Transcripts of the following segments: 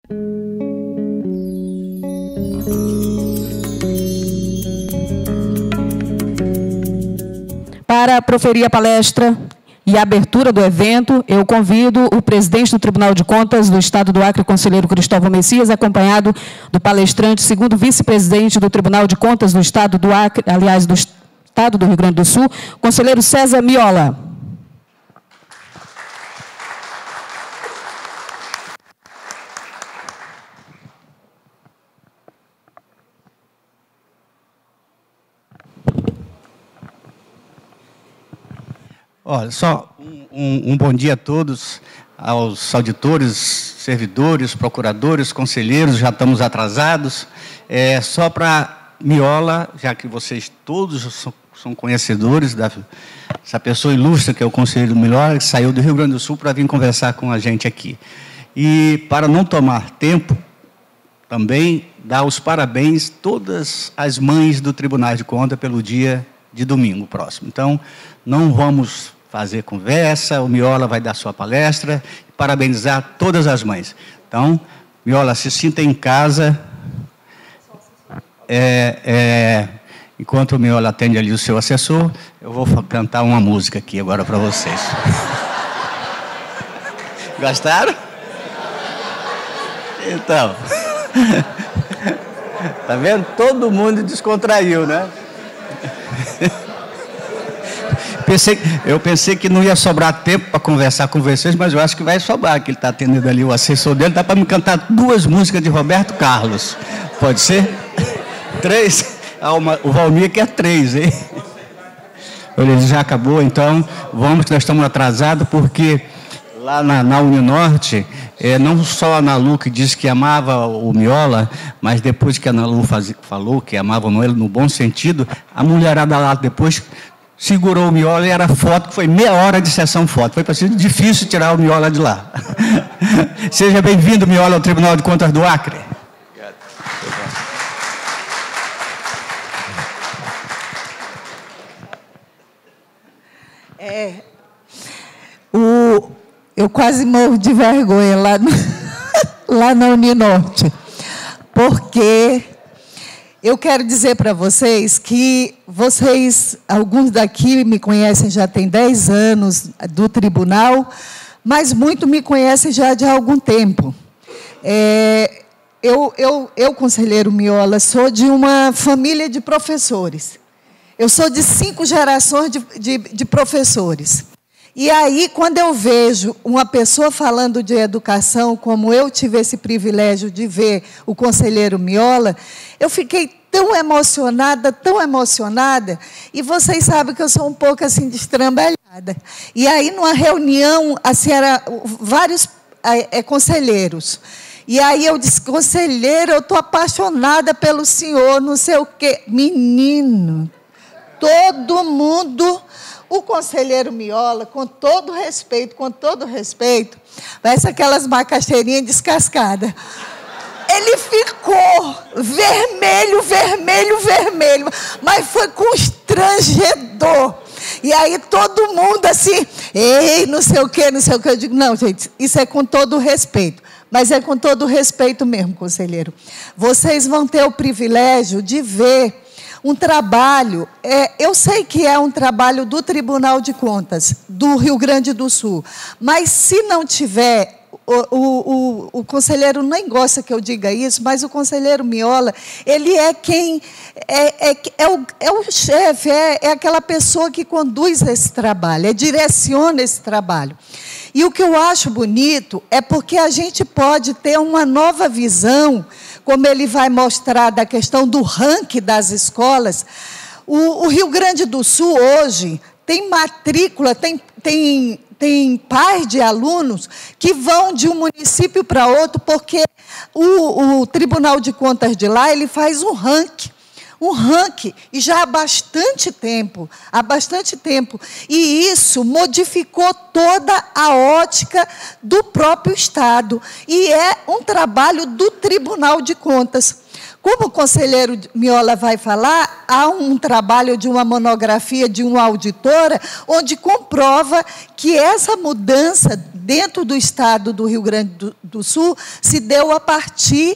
Para proferir a palestra e a abertura do evento, eu convido o presidente do Tribunal de Contas do Estado do Acre, conselheiro Cristóvão Messias, acompanhado do palestrante, segundo vice-presidente do Tribunal de Contas do Estado do Acre, aliás, do Estado do Rio Grande do Sul, conselheiro César Miola. Olha, só um bom dia a todos, aos auditores, servidores, procuradores, conselheiros, já estamos atrasados. Só para Miola, já que vocês todos são conhecedores dessa pessoa ilustre que é o conselheiro Miola, que saiu do Rio Grande do Sul para vir conversar com a gente aqui. E, para não tomar tempo, também dar os parabéns a todas as mães do Tribunal de Contas pelo dia de domingo próximo. Então, não vamos fazer conversa, o Miola vai dar sua palestra e parabenizar todas as mães. Então, Miola, se sinta em casa. Enquanto o Miola atende ali o seu assessor, eu vou cantar uma música aqui agora para vocês. Gostaram? Então, tá vendo? Todo mundo descontraiu, né? Eu pensei que não ia sobrar tempo para conversar com vocês, mas eu acho que vai sobrar, que ele está atendendo ali o assessor dele. Dá para me cantar 2 músicas de Roberto Carlos. Pode ser? 3? O Valmir quer 3, hein? Ele já acabou, então vamos, que nós estamos atrasados, porque lá na Uninorte, não só a Ana Lu que disse que amava o Miola, mas depois que a Ana Lu falou que amava ele no bom sentido, a mulherada lá depois segurou o Miola e era foto, que foi meia hora de sessão foto. Foi para ser difícil tirar o Miola de lá. Seja bem-vindo, Miola, ao Tribunal de Contas do Acre. Eu quase morro de vergonha lá na Uninorte, porque eu quero dizer para vocês que alguns daqui me conhecem já tem 10 anos do tribunal, mas muito me conhecem já de algum tempo. Eu, conselheiro Miola, sou de uma família de professores. Eu sou de 5 gerações de professores. E aí, quando eu vejo uma pessoa falando de educação, como eu tive esse privilégio de ver o conselheiro Miola, eu fiquei tão emocionada, e vocês sabem que eu sou um pouco assim destrambelhada. E aí, numa reunião, assim, eram vários conselheiros. E aí eu disse, conselheiro, eu estou apaixonada pelo senhor, não sei o quê. Menino, todo mundo... O conselheiro Miola, com todo respeito, parece aquelas macaxeirinhas descascadas. Ele ficou vermelho, mas foi constrangedor. E aí todo mundo assim, ei, não sei o quê. Eu digo, não, gente, isso é com todo respeito. Mas é com todo respeito mesmo, conselheiro. Vocês vão ter o privilégio de ver um trabalho, eu sei que é um trabalho do Tribunal de Contas do Rio Grande do Sul, mas se não tiver, o conselheiro nem gosta que eu diga isso, mas o conselheiro Miola, ele é quem, é o chefe, é aquela pessoa que conduz esse trabalho, direciona esse trabalho. E o que eu acho bonito é porque a gente pode ter uma nova visão, como ele vai mostrar da questão do ranking das escolas. O Rio Grande do Sul, hoje, tem matrícula, tem pais de alunos que vão de um município para outro, porque o Tribunal de Contas de lá, ele faz um ranking, e já há bastante tempo, e isso modificou toda a ótica do próprio Estado, e é um trabalho do Tribunal de Contas. Como o conselheiro Miola vai falar, há um trabalho de uma monografia de uma auditora, onde comprova que essa mudança dentro do Estado do Rio Grande do Sul se deu a partir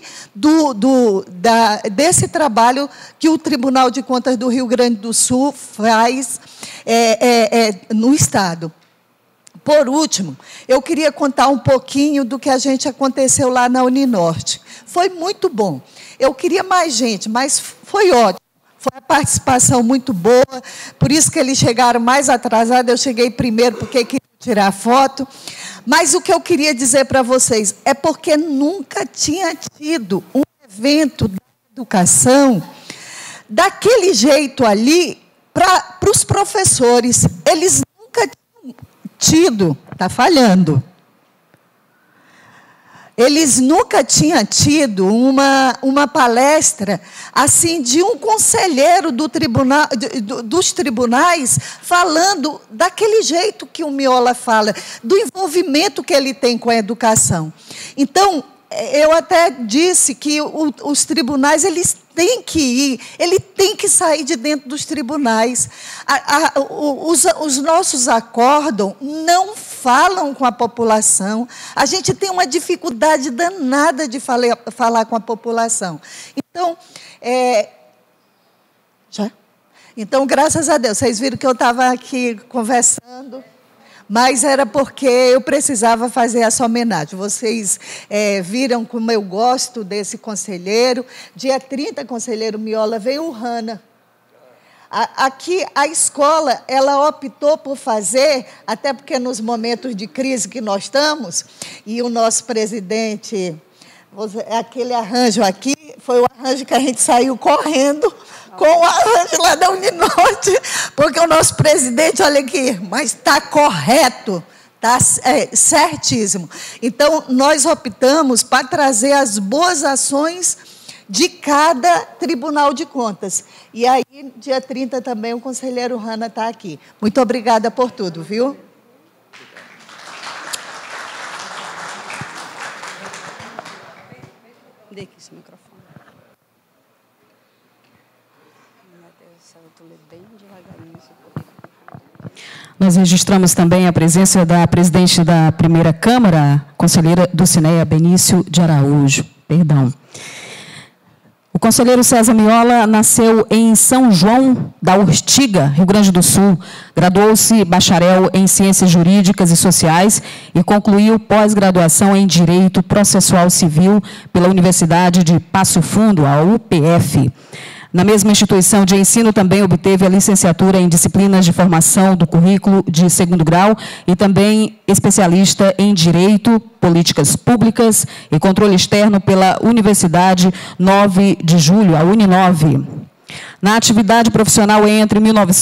desse trabalho que o Tribunal de Contas do Rio Grande do Sul faz no Estado. Por último, eu queria contar um pouquinho do que aconteceu lá na Uninorte. Foi muito bom. Eu queria mais gente, mas foi ótimo. Foi uma participação muito boa, por isso que eles chegaram mais atrasados. Eu cheguei primeiro porque queria tirar foto. Mas o que eu queria dizer para vocês é porque nunca tinha tido um evento da educação daquele jeito ali para os professores. Eles nunca tinham tido, está falhando. Eles nunca tinham tido uma palestra assim de um conselheiro dos tribunais falando daquele jeito que o Miola fala, do envolvimento que ele tem com a educação. Então, eu até disse que os tribunais, eles têm que ir, ele tem que sair de dentro dos tribunais. Os nossos acórdão não falam com a população. A gente tem uma dificuldade danada de falar com a população. Então, Então, graças a Deus, vocês viram que eu estava aqui conversando, mas era porque eu precisava fazer essa homenagem. Vocês viram como eu gosto desse conselheiro. Dia 30, conselheiro Miola, veio o Hanna. Aqui, a escola, ela optou por fazer, até porque nos momentos de crise que nós estamos, e o nosso presidente, aquele arranjo aqui, foi o arranjo que a gente saiu correndo, com o arranjo lá da Uninorte, porque o nosso presidente, olha aqui, mas está correto, está certíssimo. Então, nós optamos para trazer as boas ações de cada Tribunal de Contas. E aí, dia 30 também, o conselheiro Hanna está aqui. Muito obrigada por tudo, viu? Dê aqui esse microfone. Nós registramos também a presença da presidente da primeira Câmara, conselheira Dulcineia Benício de Araújo. Perdão. O conselheiro César Miola nasceu em São João da Urtiga, Rio Grande do Sul. Graduou-se bacharel em Ciências Jurídicas e Sociais e concluiu pós-graduação em Direito Processual Civil pela Universidade de Passo Fundo, a UPF. Na mesma instituição de ensino, também obteve a licenciatura em disciplinas de formação do currículo de segundo grau e também especialista em Direito, Políticas Públicas e Controle Externo pela Universidade 9 de Julho, a Uninove. Na atividade profissional entre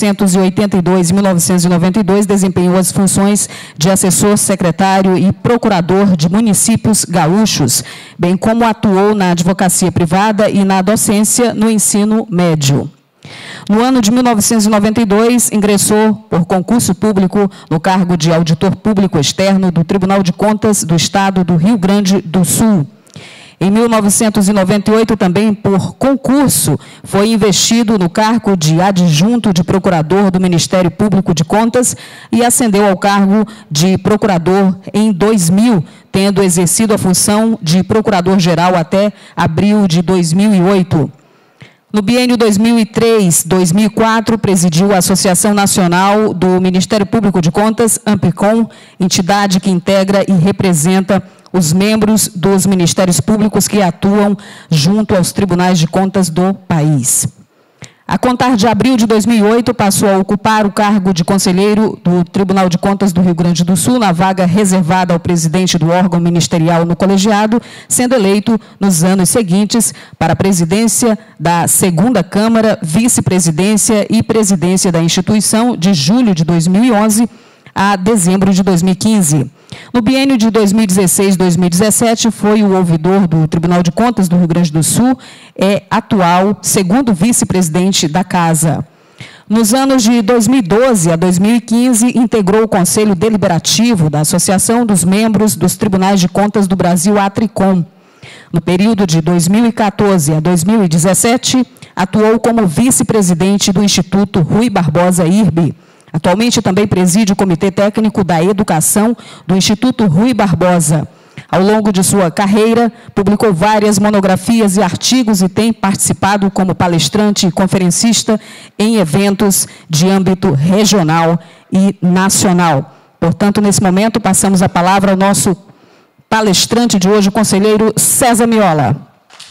1982 e 1992, desempenhou as funções de assessor, secretário e procurador de municípios gaúchos, bem como atuou na advocacia privada e na docência no ensino médio. No ano de 1992, ingressou por concurso público no cargo de auditor público externo do Tribunal de Contas do Estado do Rio Grande do Sul. Em 1998, também por concurso, foi investido no cargo de adjunto de procurador do Ministério Público de Contas e ascendeu ao cargo de procurador em 2000, tendo exercido a função de procurador-geral até abril de 2008. No biênio 2003-2004, presidiu a Associação Nacional do Ministério Público de Contas, AMPICOM, entidade que integra e representa os membros dos ministérios públicos que atuam junto aos tribunais de contas do país. A contar de abril de 2008, passou a ocupar o cargo de conselheiro do Tribunal de Contas do Rio Grande do Sul, na vaga reservada ao presidente do órgão ministerial no colegiado, sendo eleito nos anos seguintes para a presidência da segunda Câmara, vice-presidência e presidência da instituição, de julho de 2011 a dezembro de 2015. No biênio de 2016-2017, foi o ouvidor do Tribunal de Contas do Rio Grande do Sul, atual segundo vice-presidente da Casa. Nos anos de 2012 a 2015, integrou o Conselho Deliberativo da Associação dos Membros dos Tribunais de Contas do Brasil, ATRICOM. No período de 2014 a 2017, atuou como vice-presidente do Instituto Rui Barbosa IRB. Atualmente também preside o Comitê Técnico da Educação do Instituto Rui Barbosa. Ao longo de sua carreira, publicou várias monografias e artigos e tem participado como palestrante e conferencista em eventos de âmbito regional e nacional. Portanto, nesse momento, passamos a palavra ao nosso palestrante de hoje, o conselheiro César Miola.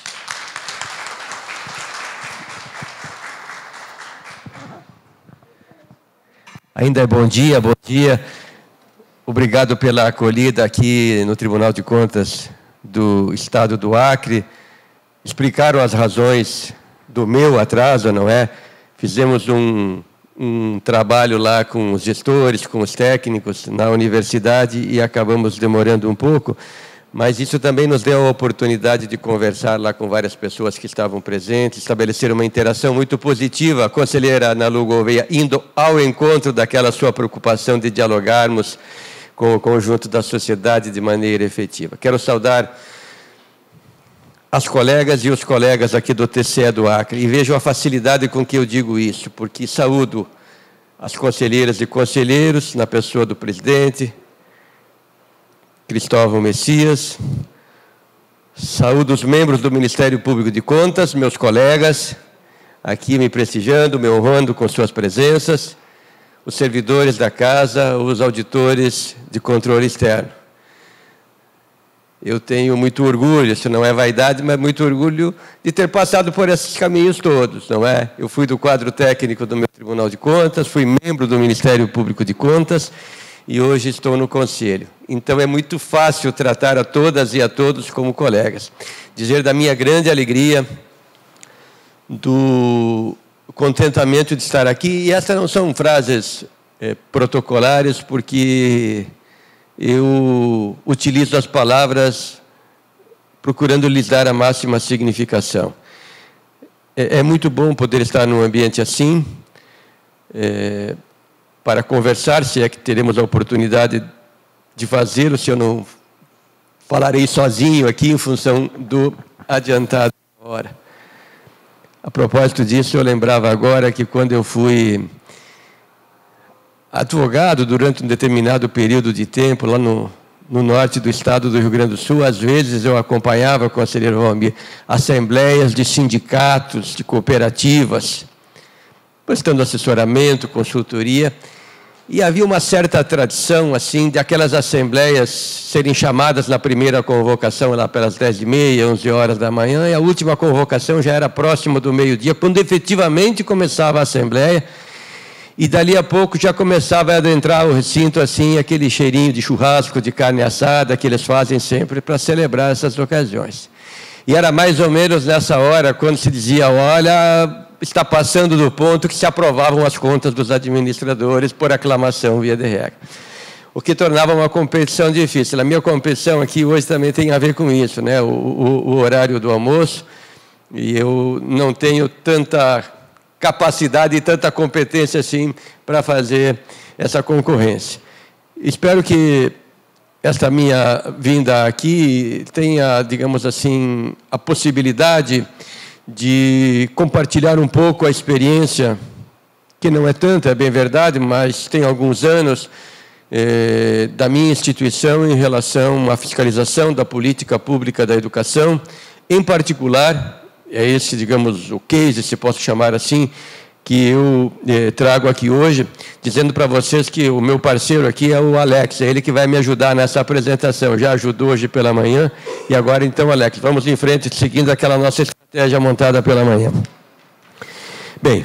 Ainda é bom dia, bom dia. Obrigado pela acolhida aqui no Tribunal de Contas do Estado do Acre. Explicaram as razões do meu atraso, não é? Fizemos um trabalho lá com os gestores, com os técnicos na universidade e acabamos demorando um pouco, mas isso também nos deu a oportunidade de conversar lá com várias pessoas que estavam presentes, estabelecer uma interação muito positiva. A conselheira Ana Lu Gouveia indo ao encontro daquela sua preocupação de dialogarmos com o conjunto da sociedade de maneira efetiva. Quero saudar as colegas e os colegas aqui do TCE do Acre, e vejo a facilidade com que eu digo isso, porque saúdo as conselheiras e conselheiros, na pessoa do presidente, Cristóvão Messias, saúdo os membros do Ministério Público de Contas, meus colegas, aqui me prestigiando, me honrando com suas presenças, os servidores da casa, os auditores de controle externo. Eu tenho muito orgulho, isso não é vaidade, mas muito orgulho de ter passado por esses caminhos todos, não é? Eu fui do quadro técnico do meu Tribunal de Contas, fui membro do Ministério Público de Contas e hoje estou no Conselho. Então é muito fácil tratar a todas e a todos como colegas. Dizer da minha grande alegria, do contentamento de estar aqui, e essas não são frases protocolares, porque eu utilizo as palavras procurando lhes dar a máxima significação. É muito bom poder estar num ambiente assim, para conversar, se é que teremos a oportunidade de fazê-lo, se eu não falarei sozinho aqui em função do adiantado da hora. A propósito disso, eu lembrava agora que quando eu fui advogado durante um determinado período de tempo, lá no norte do estado do Rio Grande do Sul, às vezes eu acompanhava, conselheiro Valmir, assembleias de sindicatos, de cooperativas, prestando assessoramento, consultoria, e havia uma certa tradição, assim, de aquelas assembleias serem chamadas na primeira convocação, lá pelas 10h30, 11 horas da manhã, e a última convocação já era próximo do meio-dia, quando efetivamente começava a assembleia, e dali a pouco já começava a adentrar o recinto, assim, aquele cheirinho de churrasco, de carne assada, que eles fazem sempre para celebrar essas ocasiões. E era mais ou menos nessa hora, quando se dizia, olha, está passando do ponto que se aprovavam as contas dos administradores por aclamação via de regra. O que tornava uma competição difícil. A minha competição aqui hoje também tem a ver com isso, né? O horário do almoço, e eu não tenho tanta capacidade e tanta competência assim para fazer essa concorrência. Espero que esta minha vinda aqui tenha, digamos assim, a possibilidade de compartilhar um pouco a experiência, que não é tanta, é bem verdade, mas tem alguns anos, da minha instituição em relação à fiscalização da política pública da educação, em particular, é esse, digamos, o case, se posso chamar assim, que eu trago aqui hoje, dizendo para vocês que o meu parceiro aqui é o Alex, é ele que vai me ajudar nessa apresentação. Já ajudou hoje pela manhã, e agora então, Alex, vamos em frente, seguindo aquela nossa estratégia montada pela manhã. Bem,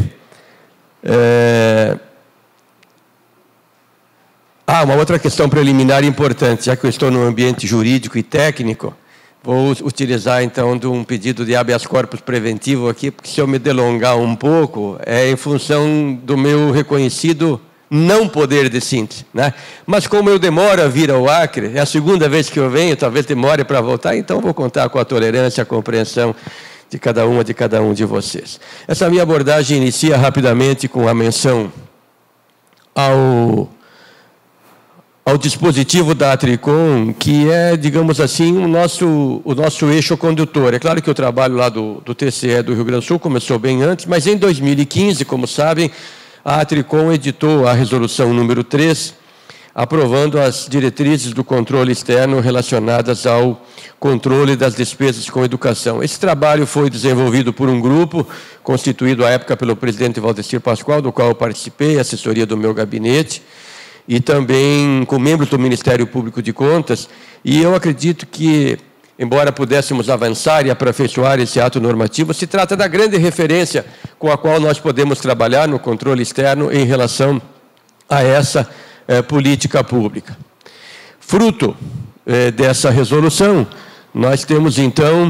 uma outra questão preliminar importante, já que eu estou num ambiente jurídico e técnico, vou utilizar, então, de um pedido de habeas corpus preventivo aqui, porque se eu me delongar um pouco, é em função do meu reconhecido não poder de síntese, né? Mas como eu demoro a vir ao Acre, é a segunda vez que eu venho, talvez demore para voltar, então vou contar com a tolerância, a compreensão de cada um de vocês. Essa minha abordagem inicia rapidamente com a menção ao dispositivo da Atricom, que é, digamos assim, o nosso eixo condutor. É claro que o trabalho lá do TCE do Rio Grande do Sul começou bem antes, mas em 2015, como sabem, a Atricom editou a resolução número 3, aprovando as diretrizes do controle externo relacionadas ao controle das despesas com educação. Esse trabalho foi desenvolvido por um grupo, constituído à época pelo presidente Valdecir Pascoal, do qual eu participei, assessoria do meu gabinete, e também com membros do Ministério Público de Contas, e eu acredito que, embora pudéssemos avançar e aperfeiçoar esse ato normativo, se trata da grande referência com a qual nós podemos trabalhar no controle externo em relação a essa política pública. Fruto dessa resolução, nós temos, então,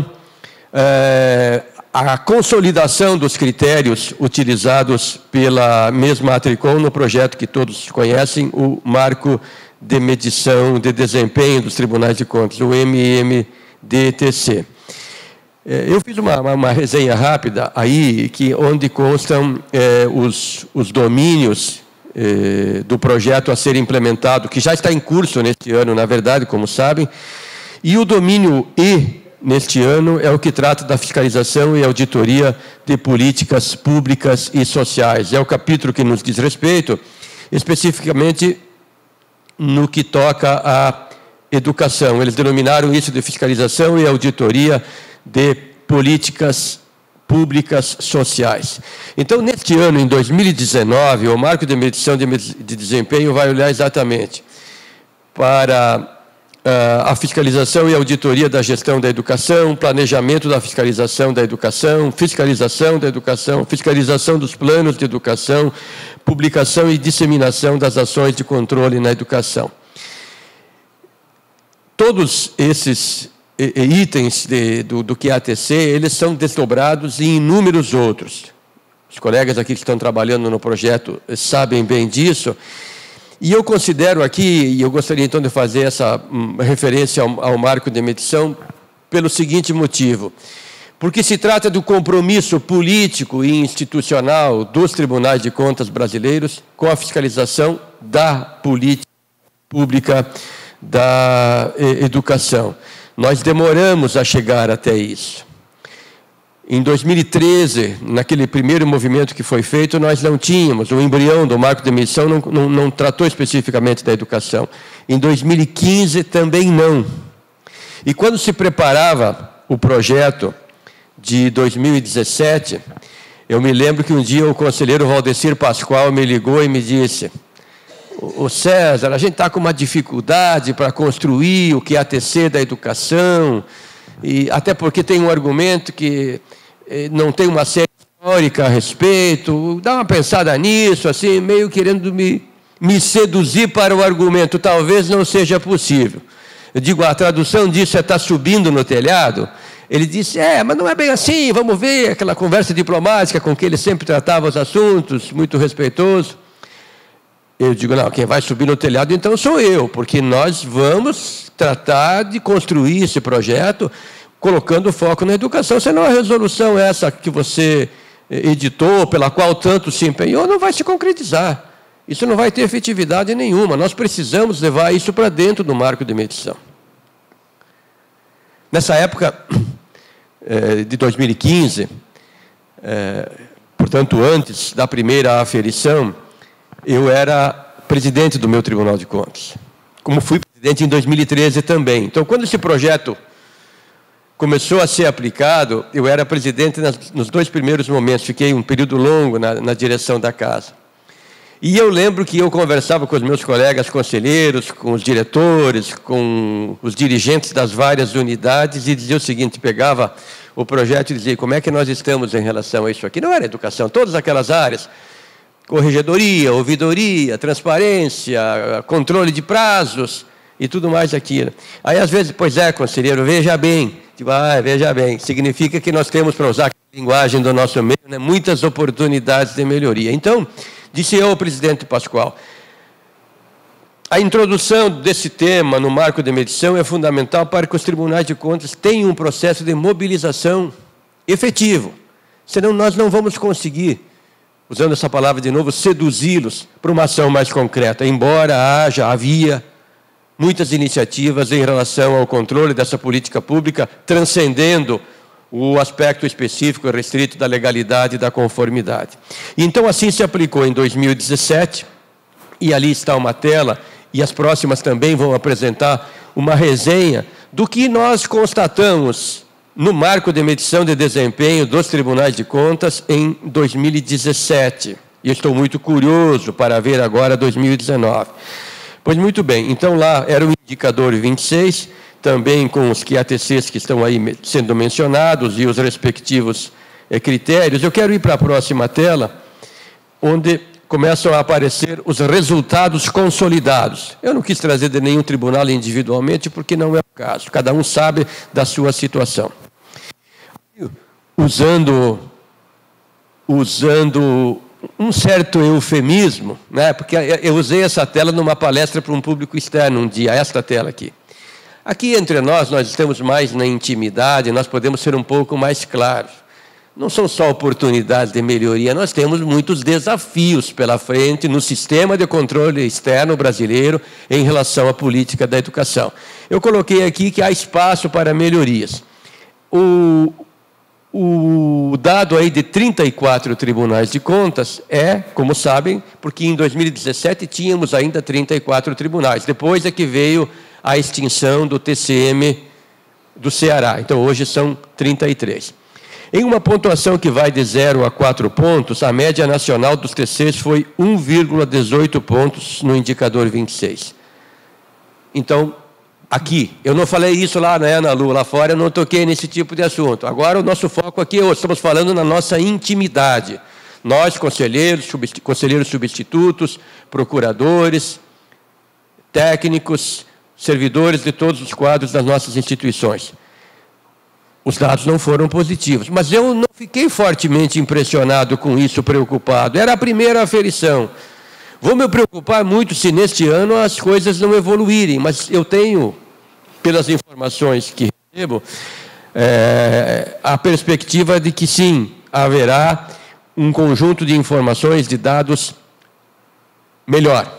a consolidação dos critérios utilizados pela mesma Atricom no projeto que todos conhecem, o Marco de Medição de Desempenho dos Tribunais de Contas, o MMDTC. Eu fiz uma resenha rápida aí, onde constam os domínios do projeto a ser implementado, que já está em curso neste ano, na verdade, como sabem, e o domínio E, neste ano, é o que trata da fiscalização e auditoria de políticas públicas e sociais. É o capítulo que nos diz respeito, especificamente no que toca à educação. Eles denominaram isso de fiscalização e auditoria de políticas públicas sociais. Então, neste ano, em 2019, o Marco de Medição de Desempenho vai olhar exatamente para a fiscalização e auditoria da gestão da educação, planejamento da fiscalização da educação, fiscalização da educação, fiscalização dos planos de educação, publicação e disseminação das ações de controle na educação. Todos esses itens do QATC, eles são desdobrados em inúmeros outros. Os colegas aqui que estão trabalhando no projeto sabem bem disso. E eu considero aqui, e eu gostaria então de fazer essa referência ao marco de medição, pelo seguinte motivo. Porque se trata do compromisso político e institucional dos tribunais de contas brasileiros com a fiscalização da política pública da educação. Nós demoramos a chegar até isso. Em 2013, naquele primeiro movimento que foi feito, nós não tínhamos, o embrião do marco de medição não tratou especificamente da educação. Em 2015, também não. E quando se preparava o projeto de 2017, eu me lembro que um dia o conselheiro Valdecir Pascoal me ligou e me disse: "Ô César, a gente está com uma dificuldade para construir o QATC da educação, e até porque tem um argumento que não tem uma série histórica a respeito, dá uma pensada nisso, assim, meio querendo me seduzir para o argumento, talvez não seja possível." Eu digo, a tradução disso é "está subindo no telhado". Ele disse, mas não é bem assim, vamos ver, aquela conversa diplomática com que ele sempre tratava os assuntos, muito respeitoso. Eu digo, não, quem vai subir no telhado então sou eu, porque nós vamos tratar de construir esse projeto colocando foco na educação, senão a resolução essa que você editou, pela qual tanto se empenhou, não vai se concretizar. Isso não vai ter efetividade nenhuma. Nós precisamos levar isso para dentro do marco de medição. Nessa época de 2015, portanto, antes da primeira aferição, eu era presidente do meu Tribunal de Contas, como fui presidente em 2013 também. Então, quando esse projeto começou a ser aplicado, eu era presidente nos dois primeiros momentos, fiquei um período longo na direção da casa. E eu lembro que eu conversava com os meus colegas conselheiros, com os diretores, com os dirigentes das várias unidades, e dizia o seguinte, pegava o projeto e dizia, como é que nós estamos em relação a isso aqui? Não era educação, todas aquelas áreas, corregedoria, ouvidoria, transparência, controle de prazos e tudo mais aquilo. Aí, às vezes, pois é, conselheiro, veja bem. Tipo, veja bem, significa que nós temos, para usar a linguagem do nosso meio, né, muitas oportunidades de melhoria. Então, disse eu ao presidente Pascoal, a introdução desse tema no marco de medição é fundamental para que os tribunais de contas tenham um processo de mobilização efetivo. Senão nós não vamos conseguir, usando essa palavra de novo, seduzi-los para uma ação mais concreta, embora havia muitas iniciativas em relação ao controle dessa política pública, transcendendo o aspecto específico restrito da legalidade e da conformidade. Então, assim se aplicou em 2017, e ali está uma tela, e as próximas também vão apresentar uma resenha do que nós constatamos no marco de medição de desempenho dos tribunais de contas em 2017. E estou muito curioso para ver agora 2019. Pois muito bem, então lá era o indicador 26, também com os QATCs que estão aí sendo mencionados e os respectivos critérios. Eu quero ir para a próxima tela, onde começam a aparecer os resultados consolidados. Eu não quis trazer de nenhum tribunal individualmente, porque não é o caso. Cada um sabe da sua situação. Usando um certo eufemismo, né? Porque eu usei essa tela numa palestra para um público externo um dia, esta tela aqui. Aqui entre nós estamos mais na intimidade, nós podemos ser um pouco mais claros. Não são só oportunidades de melhoria, nós temos muitos desafios pela frente no sistema de controle externo brasileiro em relação à política da educação. Eu coloquei aqui que há espaço para melhorias. O dado aí de 34 tribunais de contas é, como sabem, porque em 2017 tínhamos ainda 34 tribunais. Depois é que veio a extinção do TCM do Ceará. Então, hoje são 33. Em uma pontuação que vai de 0 a 4 pontos, a média nacional dos TCs foi 1,18 pontos no indicador 26. Então, aqui, eu não falei isso lá, né, Ana Lu? Lá fora eu não toquei nesse tipo de assunto. Agora, o nosso foco aqui, estamos falando na nossa intimidade. Nós, conselheiros substitutos, procuradores, técnicos, servidores de todos os quadros das nossas instituições. Os dados não foram positivos, mas eu não fiquei fortemente impressionado com isso, preocupado. Era a primeira aferição. Vou me preocupar muito se neste ano as coisas não evoluírem, mas eu tenho, pelas informações que recebo, a perspectiva de que sim, haverá um conjunto de informações, de dados melhor.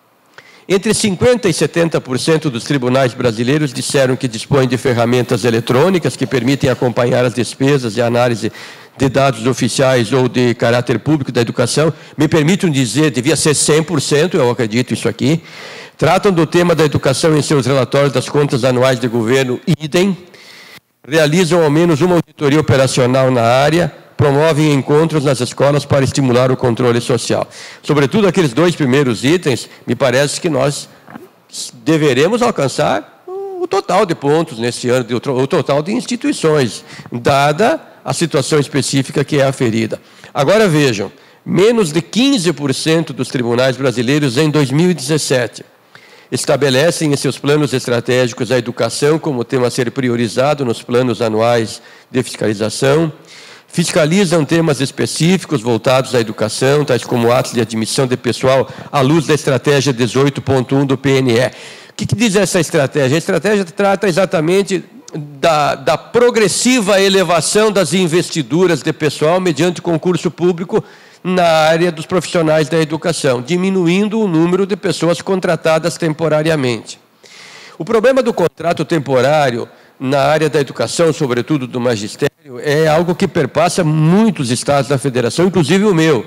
Entre 50% e 70% dos tribunais brasileiros disseram que dispõem de ferramentas eletrônicas que permitem acompanhar as despesas e análise de dados oficiais ou de caráter público da educação. Me permitam dizer, devia ser 100%, eu acredito isso aqui. Tratam do tema da educação em seus relatórios das contas anuais de governo, idem. Realizam ao menos uma auditoria operacional na área, promovem encontros nas escolas para estimular o controle social. Sobretudo aqueles 2 primeiros itens, me parece que nós deveremos alcançar o total de pontos nesse ano, o total de instituições, dada a situação específica que é aferida. Agora vejam, menos de 15% dos tribunais brasileiros em 2017 estabelecem em seus planos estratégicos a educação como tema a ser priorizado nos planos anuais de fiscalização, fiscalizam temas específicos voltados à educação, tais como atos de admissão de pessoal à luz da estratégia 18.1 do PNE. O que diz essa estratégia? A estratégia trata exatamente da progressiva elevação das investiduras de pessoal mediante concurso público na área dos profissionais da educação, diminuindo o número de pessoas contratadas temporariamente. O problema do contrato temporário na área da educação, sobretudo do magistério, é algo que perpassa muitos estados da federação, inclusive o meu.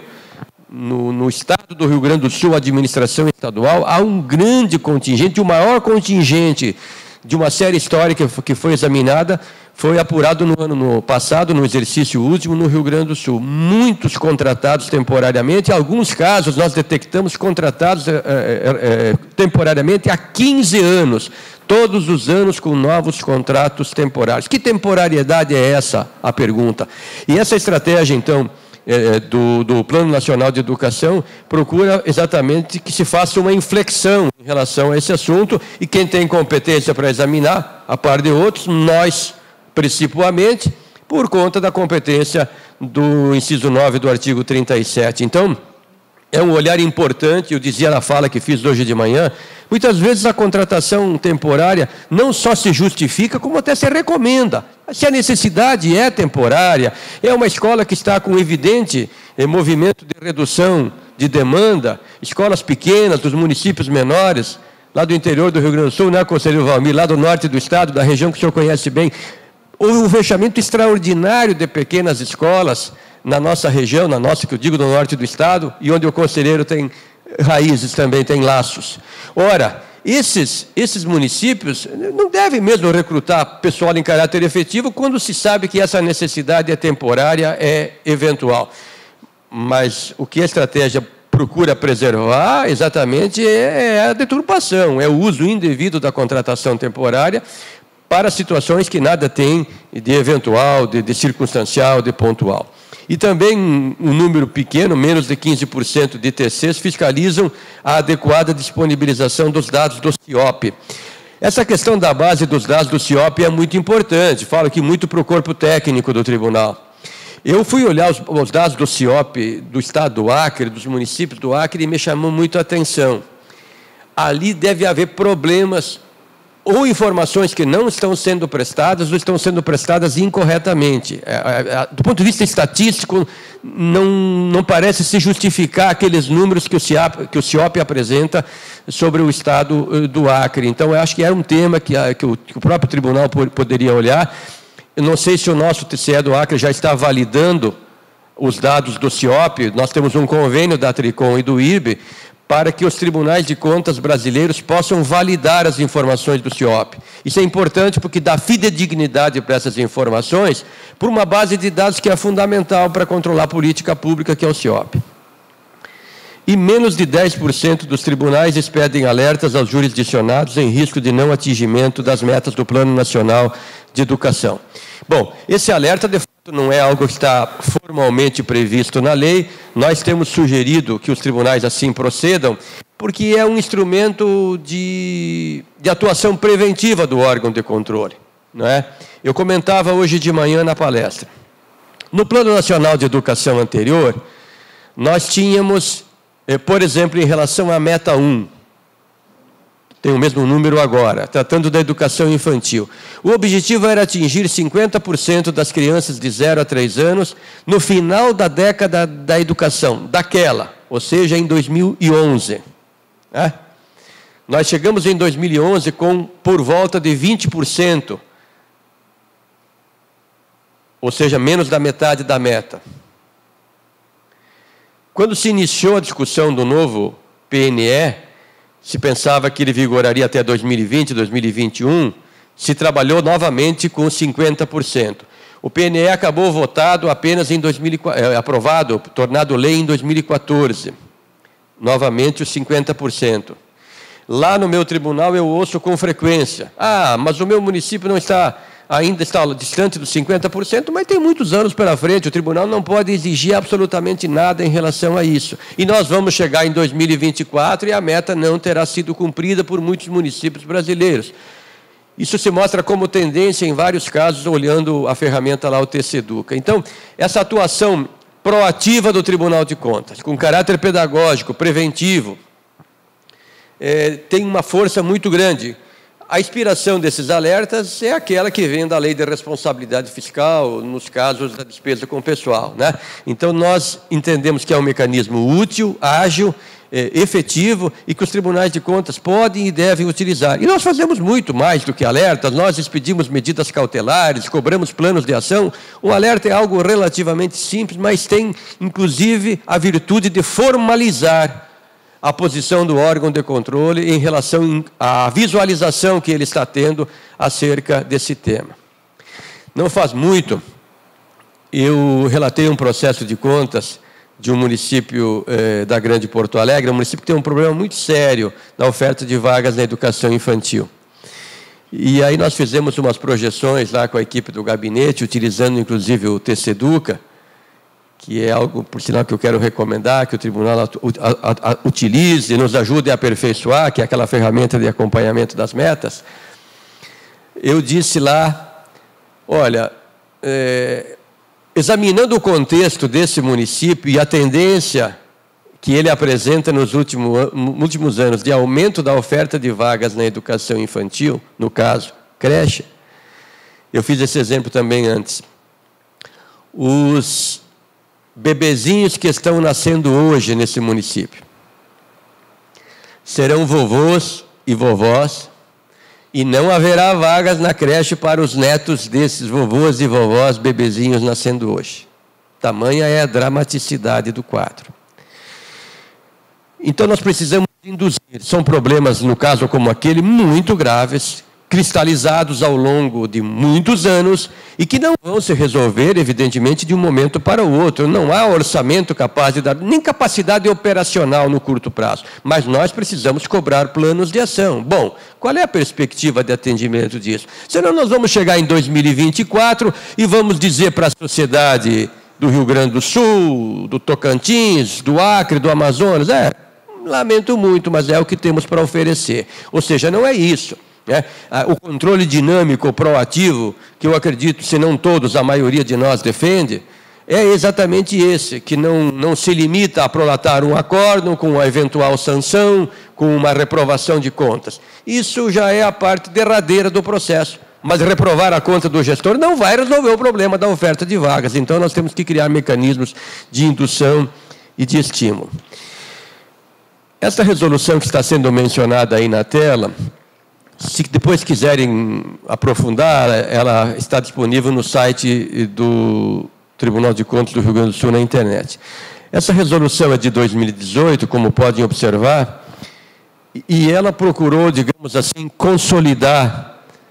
No estado do Rio Grande do Sul, a administração estadual, há um grande contingente, o maior contingente de uma série histórica que foi examinada, foi apurado no ano passado, no exercício último, no Rio Grande do Sul. Muitos contratados temporariamente, em alguns casos nós detectamos contratados temporariamente há 15 anos, todos os anos com novos contratos temporários. Que temporariedade é essa? A pergunta. E essa estratégia, então, do Plano Nacional de Educação procura exatamente que se faça uma inflexão em relação a esse assunto, e quem tem competência para examinar, a par de outros, nós, principalmente, por conta da competência do inciso 9 do artigo 37. Então, é um olhar importante, eu dizia na fala que fiz hoje de manhã, muitas vezes a contratação temporária não só se justifica, como até se recomenda. Se a necessidade é temporária, é uma escola que está com evidente movimento de redução de demanda, escolas pequenas, dos municípios menores, lá do interior do Rio Grande do Sul, né, conselheiro Valmir, lá do norte do estado, da região que o senhor conhece bem, houve um fechamento extraordinário de pequenas escolas na nossa região, na nossa, que eu digo, no norte do estado, e onde o conselheiro tem raízes também, tem laços. Ora, esses municípios não devem mesmo recrutar pessoal em caráter efetivo quando se sabe que essa necessidade é temporária, é eventual. Mas o que a estratégia procura preservar exatamente é a deturpação, é o uso indevido da contratação temporária para situações que nada tem de eventual, de circunstancial, de pontual. E também um número pequeno, menos de 15% de TCs, fiscalizam a adequada disponibilização dos dados do CIOP. Essa questão da base dos dados do CIOP é muito importante, falo aqui muito para o corpo técnico do tribunal. Eu fui olhar os dados do CIOP do estado do Acre, dos municípios do Acre, e me chamou muito a atenção. Ali deve haver problemas ou informações que não estão sendo prestadas ou estão sendo prestadas incorretamente. Do ponto de vista estatístico, não parece se justificar aqueles números que o CIOP apresenta sobre o estado do Acre. Então, eu acho que era um tema que o próprio tribunal poderia olhar. Eu não sei se o nosso TCE do Acre já está validando os dados do CIOP. Nós temos um convênio da Tricom e do IRB para que os tribunais de contas brasileiros possam validar as informações do CIOP. Isso é importante porque dá fidedignidade para essas informações por uma base de dados que é fundamental para controlar a política pública, que é o CIOP. E menos de 10% dos tribunais expedem alertas aos jurisdicionados em risco de não atingimento das metas do Plano Nacional de Educação. Bom, esse alerta, de fato, não é algo que está formalmente previsto na lei. Nós temos sugerido que os tribunais assim procedam, porque é um instrumento de atuação preventiva do órgão de controle, não é? Eu comentava hoje de manhã na palestra. No Plano Nacional de Educação anterior, nós tínhamos, por exemplo, em relação à meta 1, tem o mesmo número agora, tratando da educação infantil. O objetivo era atingir 50% das crianças de 0 a 3 anos no final da década da educação, daquela, ou seja, em 2011. Né? Nós chegamos em 2011 com por volta de 20%, ou seja, menos da metade da meta. Quando se iniciou a discussão do novo PNE, se pensava que ele vigoraria até 2020, 2021, se trabalhou novamente com 50%. O PNE acabou votado apenas em aprovado, tornado lei em 2014. Novamente os 50%. Lá no meu tribunal eu ouço com frequência: mas o meu município ainda está distante dos 50%, mas tem muitos anos pela frente, o tribunal não pode exigir absolutamente nada em relação a isso. E nós vamos chegar em 2024 e a meta não terá sido cumprida por muitos municípios brasileiros. Isso se mostra como tendência em vários casos, olhando a ferramenta lá, o TCEduca. Então, essa atuação proativa do Tribunal de Contas, com caráter pedagógico, preventivo, tem uma força muito grande. A inspiração desses alertas é aquela que vem da Lei de Responsabilidade Fiscal, nos casos da despesa com o pessoal, né? Então, nós entendemos que é um mecanismo útil, ágil, efetivo, e que os tribunais de contas podem e devem utilizar. E nós fazemos muito mais do que alertas, nós expedimos medidas cautelares, cobramos planos de ação. Um alerta é algo relativamente simples, mas tem, inclusive, a virtude de formalizar a posição do órgão de controle em relação à visualização que ele está tendo acerca desse tema. Não faz muito, eu relatei um processo de contas de um município da Grande Porto Alegre, um município que tem um problema muito sério na oferta de vagas na educação infantil. E aí nós fizemos umas projeções lá com a equipe do gabinete, utilizando inclusive o TCEduca, que é algo, por sinal, que eu quero recomendar, que o tribunal utilize, nos ajude a aperfeiçoar, que é aquela ferramenta de acompanhamento das metas. Eu disse lá, olha, examinando o contexto desse município e a tendência que ele apresenta nos últimos anos de aumento da oferta de vagas na educação infantil, no caso, creche, eu fiz esse exemplo também antes. Os bebezinhos que estão nascendo hoje nesse município serão vovôs e vovós, e não haverá vagas na creche para os netos desses vovôs e vovós bebezinhos nascendo hoje. Tamanha é a dramaticidade do quadro. Então nós precisamos induzir. São problemas, no caso como aquele, muito graves, cristalizados ao longo de muitos anos e que não vão se resolver, evidentemente, de um momento para o outro. Não há orçamento capaz de dar, nem capacidade operacional no curto prazo. Mas nós precisamos cobrar planos de ação. Bom, qual é a perspectiva de atendimento disso? Senão nós vamos chegar em 2024 e vamos dizer para a sociedade do Rio Grande do Sul, do Tocantins, do Acre, do Amazonas, lamento muito, mas é o que temos para oferecer. Ou seja, não é isso. O controle dinâmico, proativo, que eu acredito, se não todos, a maioria de nós defende, é exatamente esse, que não se limita a prolatar um acórdão com uma eventual sanção, com uma reprovação de contas. Isso já é a parte derradeira do processo. Mas reprovar a conta do gestor não vai resolver o problema da oferta de vagas. Então, nós temos que criar mecanismos de indução e de estímulo. Essa resolução que está sendo mencionada aí na tela, se depois quiserem aprofundar, ela está disponível no site do Tribunal de Contas do Rio Grande do Sul na internet. Essa resolução é de 2018, como podem observar, e ela procurou, digamos assim, consolidar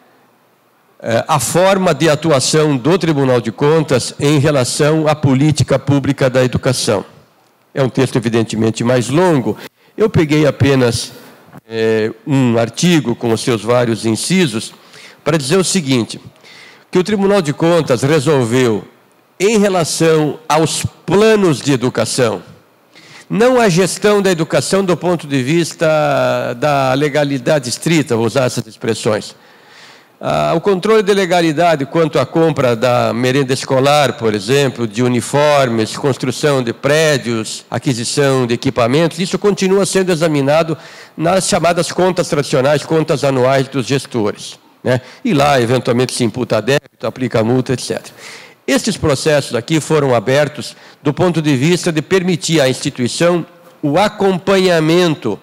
a forma de atuação do Tribunal de Contas em relação à política pública da educação. É um texto, evidentemente, mais longo. Eu peguei apenas um artigo com os seus vários incisos para dizer o seguinte, que o Tribunal de Contas resolveu, em relação aos planos de educação, não a gestão da educação do ponto de vista da legalidade estrita, vou usar essas expressões, o controle de legalidade quanto à compra da merenda escolar, por exemplo, de uniformes, construção de prédios, aquisição de equipamentos, isso continua sendo examinado nas chamadas contas tradicionais, contas anuais dos gestores. E lá, eventualmente, se imputa débito, aplica multa, etc. Estes processos aqui foram abertos do ponto de vista de permitir à instituição o acompanhamento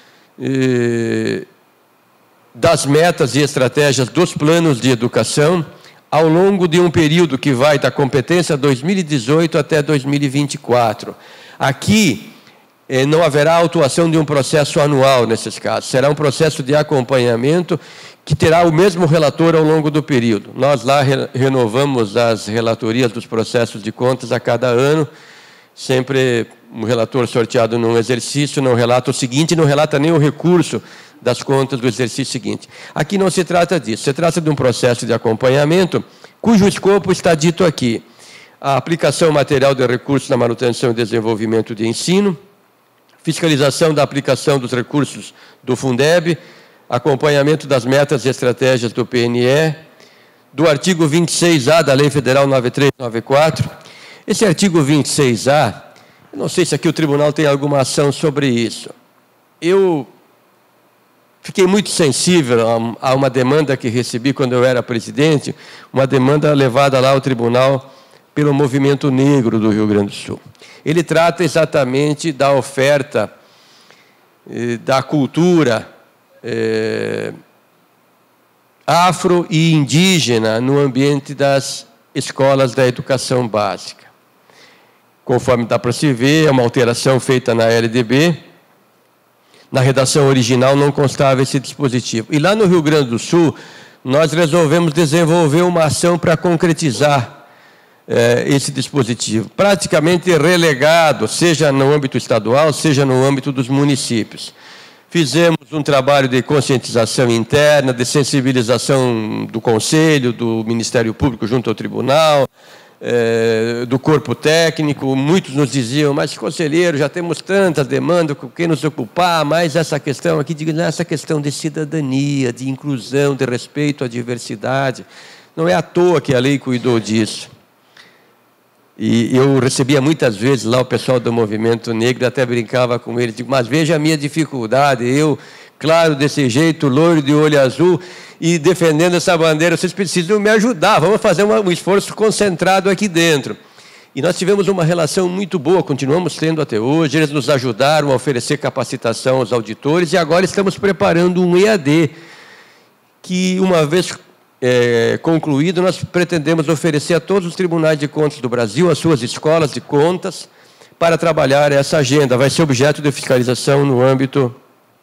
das metas e estratégias dos planos de educação ao longo de um período que vai da competência 2018 até 2024. Aqui não haverá autuação de um processo anual nesses casos, será um processo de acompanhamento que terá o mesmo relator ao longo do período. Nós lá renovamos as relatorias dos processos de contas a cada ano, sempre um relator sorteado num exercício não relata o seguinte, não relata nem o recurso das contas do exercício seguinte. Aqui não se trata disso, se trata de um processo de acompanhamento, cujo escopo está dito aqui. A aplicação material de recursos na manutenção e desenvolvimento de ensino, fiscalização da aplicação dos recursos do Fundeb, acompanhamento das metas e estratégias do PNE, do artigo 26A da Lei Federal 9394. Esse artigo 26A, eu não sei se aqui o tribunal tem alguma ação sobre isso. Eu fiquei muito sensível a uma demanda que recebi quando eu era presidente, uma demanda levada lá ao tribunal pelo movimento negro do Rio Grande do Sul. Ele trata exatamente da oferta da cultura afro e indígena no ambiente das escolas da educação básica. Conforme dá para se ver, é uma alteração feita na LDB. Na redação original não constava esse dispositivo. E lá no Rio Grande do Sul, nós resolvemos desenvolver uma ação para concretizar esse dispositivo, praticamente relegado, seja no âmbito estadual, seja no âmbito dos municípios. Fizemos um trabalho de conscientização interna, de sensibilização do Conselho, do Ministério Público junto ao Tribunal, do corpo técnico. Muitos nos diziam, mas conselheiro, já temos tantas demandas, com quem nos ocupar, mas essa questão aqui, essa questão de cidadania, de inclusão, de respeito à diversidade, não é à toa que a lei cuidou disso. E eu recebia muitas vezes lá o pessoal do movimento negro, até brincava com eles, digo, mas veja a minha dificuldade, eu, claro, desse jeito, loiro de olho azul, e defendendo essa bandeira, vocês precisam me ajudar, vamos fazer um esforço concentrado aqui dentro. E nós tivemos uma relação muito boa, continuamos tendo até hoje. Eles nos ajudaram a oferecer capacitação aos auditores e agora estamos preparando um EAD, que, uma vez concluído, nós pretendemos oferecer a todos os tribunais de contas do Brasil, as suas escolas de contas, para trabalhar essa agenda. Vai ser objeto de fiscalização no âmbito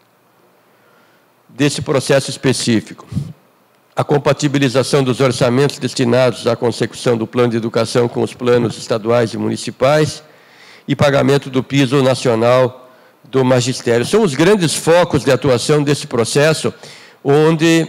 desse processo específico. A compatibilização dos orçamentos destinados à consecução do plano de educação com os planos estaduais e municipais e pagamento do piso nacional do magistério. São os grandes focos de atuação desse processo, onde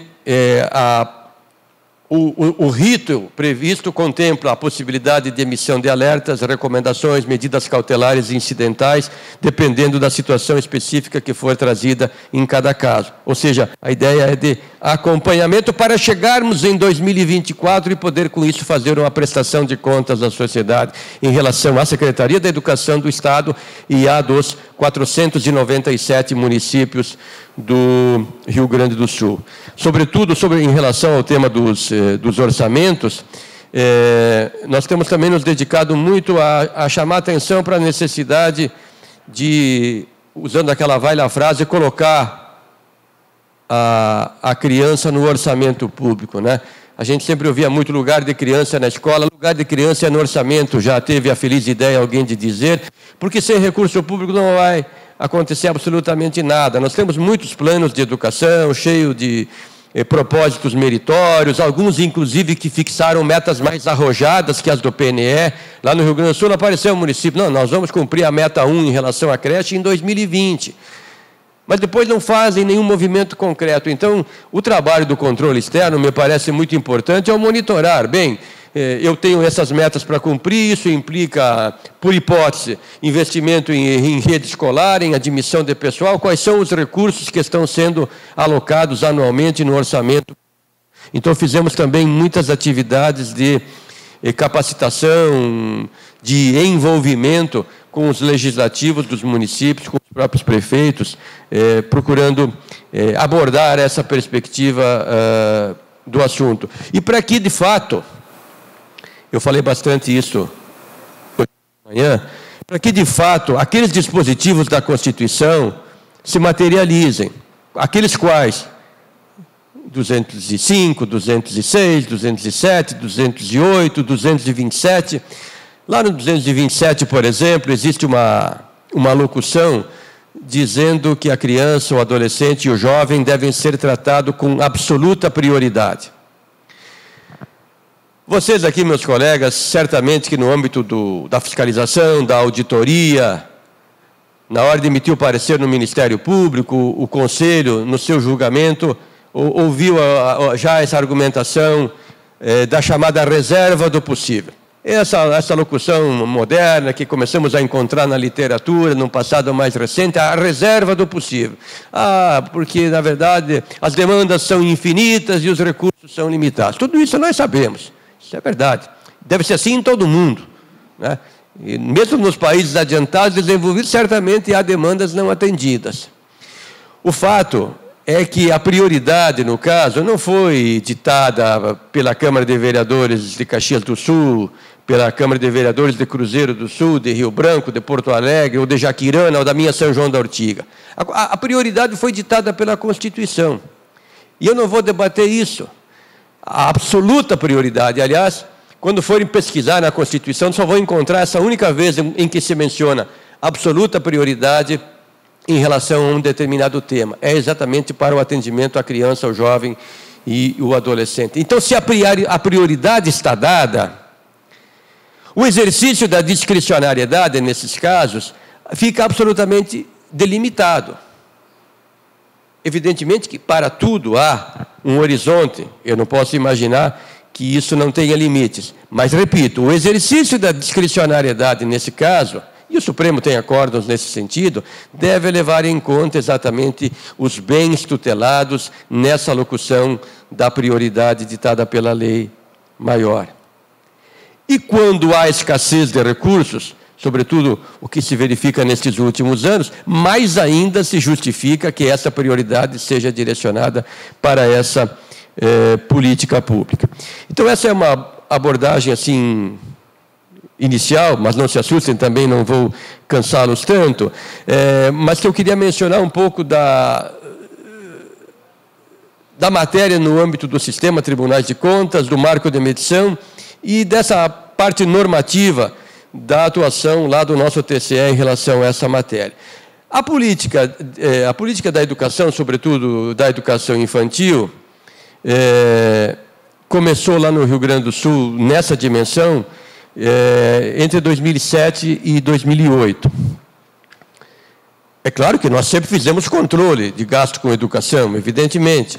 o rito previsto contempla a possibilidade de emissão de alertas, recomendações, medidas cautelares e incidentais, dependendo da situação específica que for trazida em cada caso. Ou seja, a ideia é de acompanhamento para chegarmos em 2024 e poder, com isso, fazer uma prestação de contas à sociedade em relação à Secretaria da Educação do Estado e à dos 497 municípios do Rio Grande do Sul. Sobretudo, em relação ao tema dos orçamentos, nós temos também nos dedicado muito a chamar atenção para a necessidade de, usando aquela velha frase, colocar a criança no orçamento público, né? A gente sempre ouvia muito lugar de criança na escola, lugar de criança é no orçamento, já teve a feliz ideia alguém de dizer, porque sem recurso público não vai acontecer absolutamente nada. Nós temos muitos planos de educação, cheio de propósitos meritórios, alguns, inclusive, que fixaram metas mais arrojadas que as do PNE. Lá no Rio Grande do Sul apareceu o município, não, nós vamos cumprir a meta 1 em relação à creche em 2020. Mas depois não fazem nenhum movimento concreto. Então, o trabalho do controle externo me parece muito importante ao monitorar. Bem, eu tenho essas metas para cumprir, isso implica, por hipótese, investimento em rede escolar, em admissão de pessoal, quais são os recursos que estão sendo alocados anualmente no orçamento. Então, fizemos também muitas atividades de capacitação, de envolvimento com os legislativos dos municípios, com os próprios prefeitos, procurando abordar essa perspectiva do assunto. E para que, de fato, eu falei bastante isso hoje de manhã, para que, de fato, aqueles dispositivos da Constituição se materializem, aqueles quais 205, 206, 207, 208, 227... Lá no 227, por exemplo, existe uma locução dizendo que a criança, o adolescente e o jovem devem ser tratados com absoluta prioridade. Vocês aqui, meus colegas, certamente que no âmbito da fiscalização, da auditoria, na hora de emitir o parecer no Ministério Público, o Conselho, no seu julgamento, ouviu já essa argumentação da chamada reserva do possível. Essa locução moderna que começamos a encontrar na literatura, num passado mais recente, a reserva do possível. Porque, na verdade, as demandas são infinitas e os recursos são limitados. Tudo isso nós sabemos, isso é verdade. Deve ser assim em todo o mundo, né? E mesmo nos países adiantados, desenvolvidos, certamente há demandas não atendidas. O fato é que a prioridade, no caso, não foi ditada pela Câmara de Vereadores de Caxias do Sul, pela Câmara de Vereadores de Cruzeiro do Sul, de Rio Branco, de Porto Alegre, ou de Jaquirana, ou da minha São João da Ortiga. A prioridade foi ditada pela Constituição. E eu não vou debater isso. A absoluta prioridade, aliás, quando forem pesquisar na Constituição, só vão encontrar essa única vez em que se menciona absoluta prioridade em relação a um determinado tema. É exatamente para o atendimento à criança, ao jovem e o adolescente. Então, se a prioridade está dada, o exercício da discricionariedade, nesses casos, fica absolutamente delimitado. Evidentemente que para tudo há um horizonte, eu não posso imaginar que isso não tenha limites. Mas, repito, o exercício da discricionariedade, nesse caso, e o Supremo tem acórdãos nesse sentido, deve levar em conta exatamente os bens tutelados nessa locução da prioridade ditada pela lei maior. E quando há escassez de recursos, sobretudo o que se verifica nestes últimos anos, mais ainda se justifica que essa prioridade seja direcionada para essa política pública. Então, essa é uma abordagem assim inicial, mas não se assustem, também não vou cansá-los tanto, mas que eu queria mencionar um pouco da matéria no âmbito do sistema Tribunais de Contas, do marco de medição e dessa parte normativa da atuação lá do nosso TCE em relação a essa matéria. A política da educação, sobretudo da educação infantil, começou lá no Rio Grande do Sul, nessa dimensão, entre 2007 e 2008. É claro que nós sempre fizemos controle de gasto com educação, evidentemente.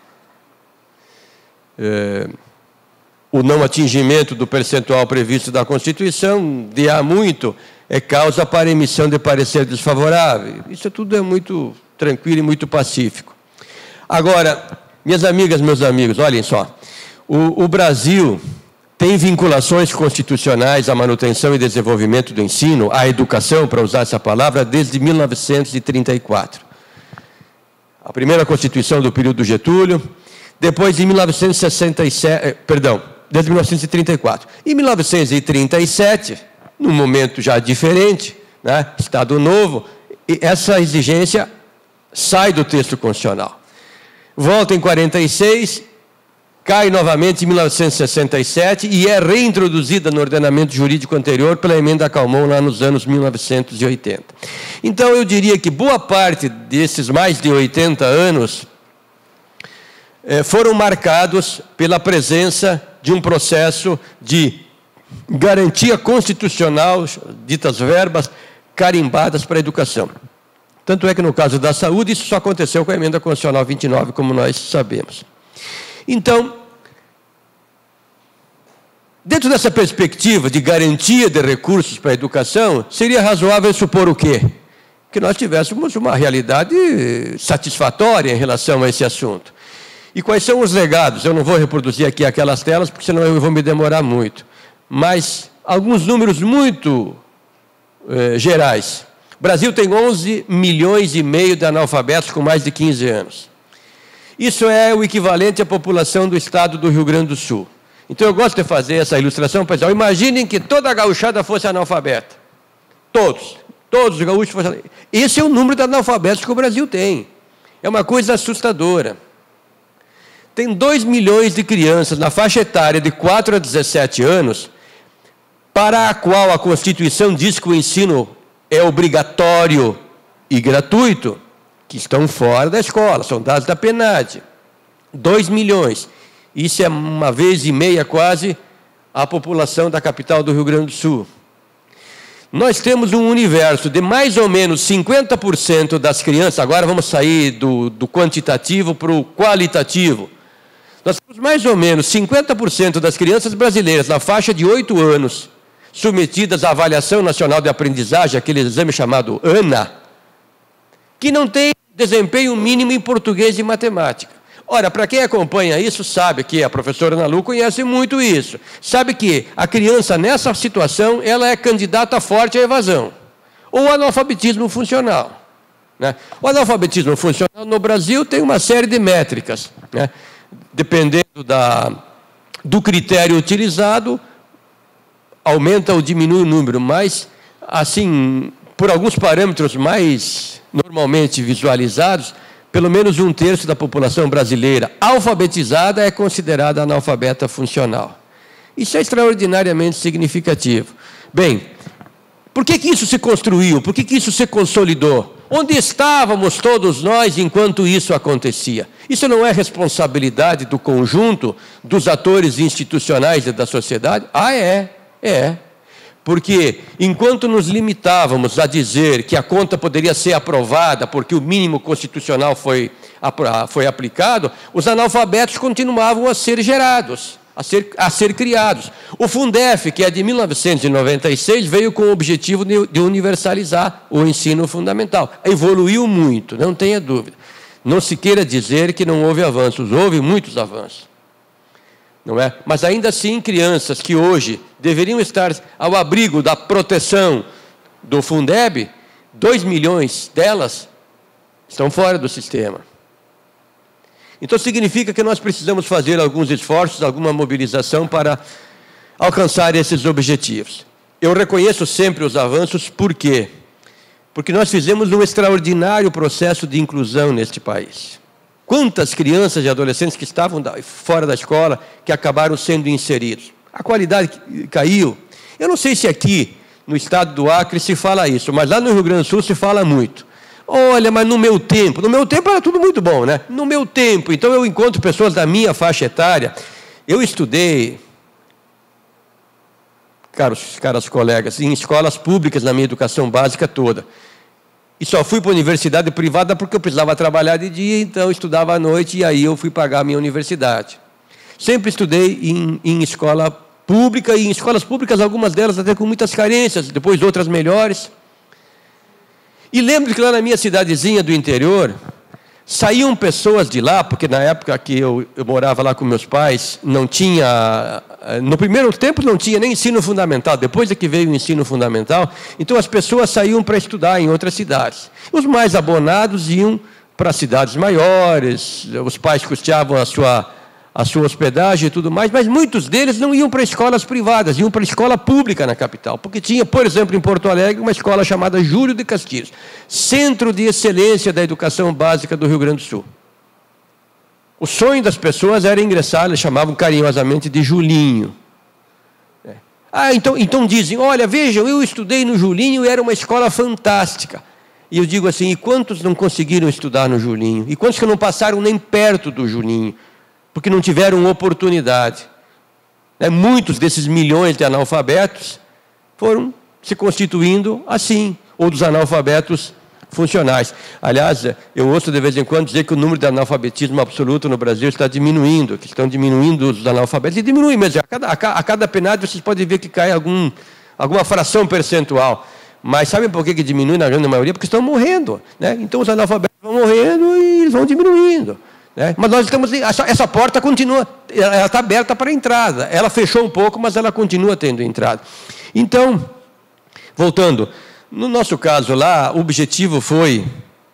O não atingimento do percentual previsto da Constituição, de há muito, é causa para emissão de parecer desfavorável. Isso tudo é muito tranquilo e muito pacífico. Agora, minhas amigas, meus amigos, olhem só. O Brasil tem vinculações constitucionais à manutenção e desenvolvimento do ensino, à educação, para usar essa palavra, desde 1934. A primeira Constituição do período Getúlio, depois de 1967, desde 1934. Em 1937, num momento já diferente, né, Estado Novo, essa exigência sai do texto constitucional. Volta em 46, cai novamente em 1967 e é reintroduzida no ordenamento jurídico anterior pela emenda Calmon lá nos anos 1980. Então, eu diria que boa parte desses mais de 80 anos foram marcados pela presença de um processo de garantia constitucional, ditas verbas, carimbadas para a educação. Tanto é que, no caso da saúde, isso só aconteceu com a emenda constitucional 29, como nós sabemos. Então, dentro dessa perspectiva de garantia de recursos para a educação, seria razoável supor o quê? Que nós tivéssemos uma realidade satisfatória em relação a esse assunto. E quais são os legados? Eu não vou reproduzir aqui aquelas telas, porque senão eu vou me demorar muito. Mas alguns números muito gerais. O Brasil tem 11,5 milhões de analfabetos com mais de 15 anos. Isso é o equivalente à população do estado do Rio Grande do Sul. Então, eu gosto de fazer essa ilustração, pessoal. Imaginem que toda a gauchada fosse analfabeta. Todos os gaúchos fossem analfabetos. Esse é o número de analfabetos que o Brasil tem. É uma coisa assustadora. Tem 2 milhões de crianças na faixa etária de 4 a 17 anos, para a qual a Constituição diz que o ensino é obrigatório e gratuito, que estão fora da escola, são dados da PNAD. 2 milhões. Isso é 1,5 vezes quase a população da capital do Rio Grande do Sul. Nós temos um universo de mais ou menos 50% das crianças, agora vamos sair do quantitativo para o qualitativo. Nós temos mais ou menos 50% das crianças brasileiras na faixa de 8 anos, submetidas à Avaliação Nacional de Aprendizagem, aquele exame chamado ANA, que não tem desempenho mínimo em português e matemática. Ora, para quem acompanha isso, sabe que a professora Ana Lu conhece muito isso. Sabe que a criança, nessa situação, ela é candidata forte à evasão, ou analfabetismo funcional. Né? O analfabetismo funcional no Brasil tem uma série de métricas, né? Dependendo do critério utilizado, aumenta ou diminui o número, mas, assim, por alguns parâmetros mais normalmente visualizados, pelo menos 1/3 da população brasileira alfabetizada é considerada analfabeta funcional. Isso é extraordinariamente significativo. Bem, por que isso se construiu? Por que isso se consolidou? Onde estávamos todos nós enquanto isso acontecia? Isso não é responsabilidade do conjunto dos atores institucionais e da sociedade? É. Porque, enquanto nos limitávamos a dizer que a conta poderia ser aprovada porque o mínimo constitucional foi aplicado, os analfabetos continuavam a ser gerados, a ser criados. O Fundef, que é de 1996, veio com o objetivo de universalizar o ensino fundamental. Evoluiu muito, não tenha dúvida. Não se queira dizer que não houve avanços, houve muitos avanços. Não é? Mas ainda assim, crianças que hoje deveriam estar ao abrigo da proteção do Fundeb, 2 milhões delas estão fora do sistema. Então, significa que nós precisamos fazer alguns esforços, alguma mobilização para alcançar esses objetivos. eu reconheço sempre os avanços, por quê? Porque nós fizemos um extraordinário processo de inclusão neste país. Quantas crianças e adolescentes que estavam fora da escola, que acabaram sendo inseridos. A qualidade caiu. Eu não sei se aqui, no estado do Acre, se fala isso, mas lá no Rio Grande do Sul se fala muito. Olha, mas no meu tempo era tudo muito bom, né? No meu tempo, então eu encontro pessoas da minha faixa etária. Eu estudei, caros colegas, em escolas públicas na minha educação básica toda. E só fui para a universidade privada porque eu precisava trabalhar de dia, então eu estudava à noite e aí eu fui pagar a minha universidade. Sempre estudei em escola pública, e em escolas públicas, algumas delas até com muitas carências, depois outras melhores. E lembro que lá na minha cidadezinha do interior, saíam pessoas de lá, porque na época que eu morava lá com meus pais, não tinha, no primeiro tempo não tinha nem ensino fundamental, depois é que veio o ensino fundamental, então as pessoas saíam para estudar em outras cidades. Os mais abonados iam para cidades maiores, os pais custeavam a sua hospedagem e tudo mais, mas muitos deles não iam para escolas privadas, iam para a escola pública na capital, porque tinha, por exemplo, em Porto Alegre, uma escola chamada Júlio de Castilhos, Centro de Excelência da Educação Básica do Rio Grande do Sul. O sonho das pessoas era ingressar, eles chamavam carinhosamente de Julinho. Então dizem, olha, vejam, eu estudei no Julinho, era uma escola fantástica. E eu digo assim, e quantos não conseguiram estudar no Julinho? E quantos que não passaram nem perto do Julinho? Porque não tiveram oportunidade. Muitos desses milhões de analfabetos foram se constituindo assim, ou dos analfabetos funcionais. Aliás, eu ouço de vez em quando dizer que o número de analfabetismo absoluto no Brasil está diminuindo, que estão diminuindo os analfabetos, e diminui mesmo. A cada PNAD vocês podem ver que cai alguma fração percentual. Mas sabem por que diminui na grande maioria? Porque estão morrendo. Então os analfabetos vão morrendo e eles vão diminuindo. Mas nós estamos, essa porta continua, ela está aberta para a entrada. Ela fechou um pouco, mas ela continua tendo entrada. Então, voltando, no nosso caso lá, o objetivo foi,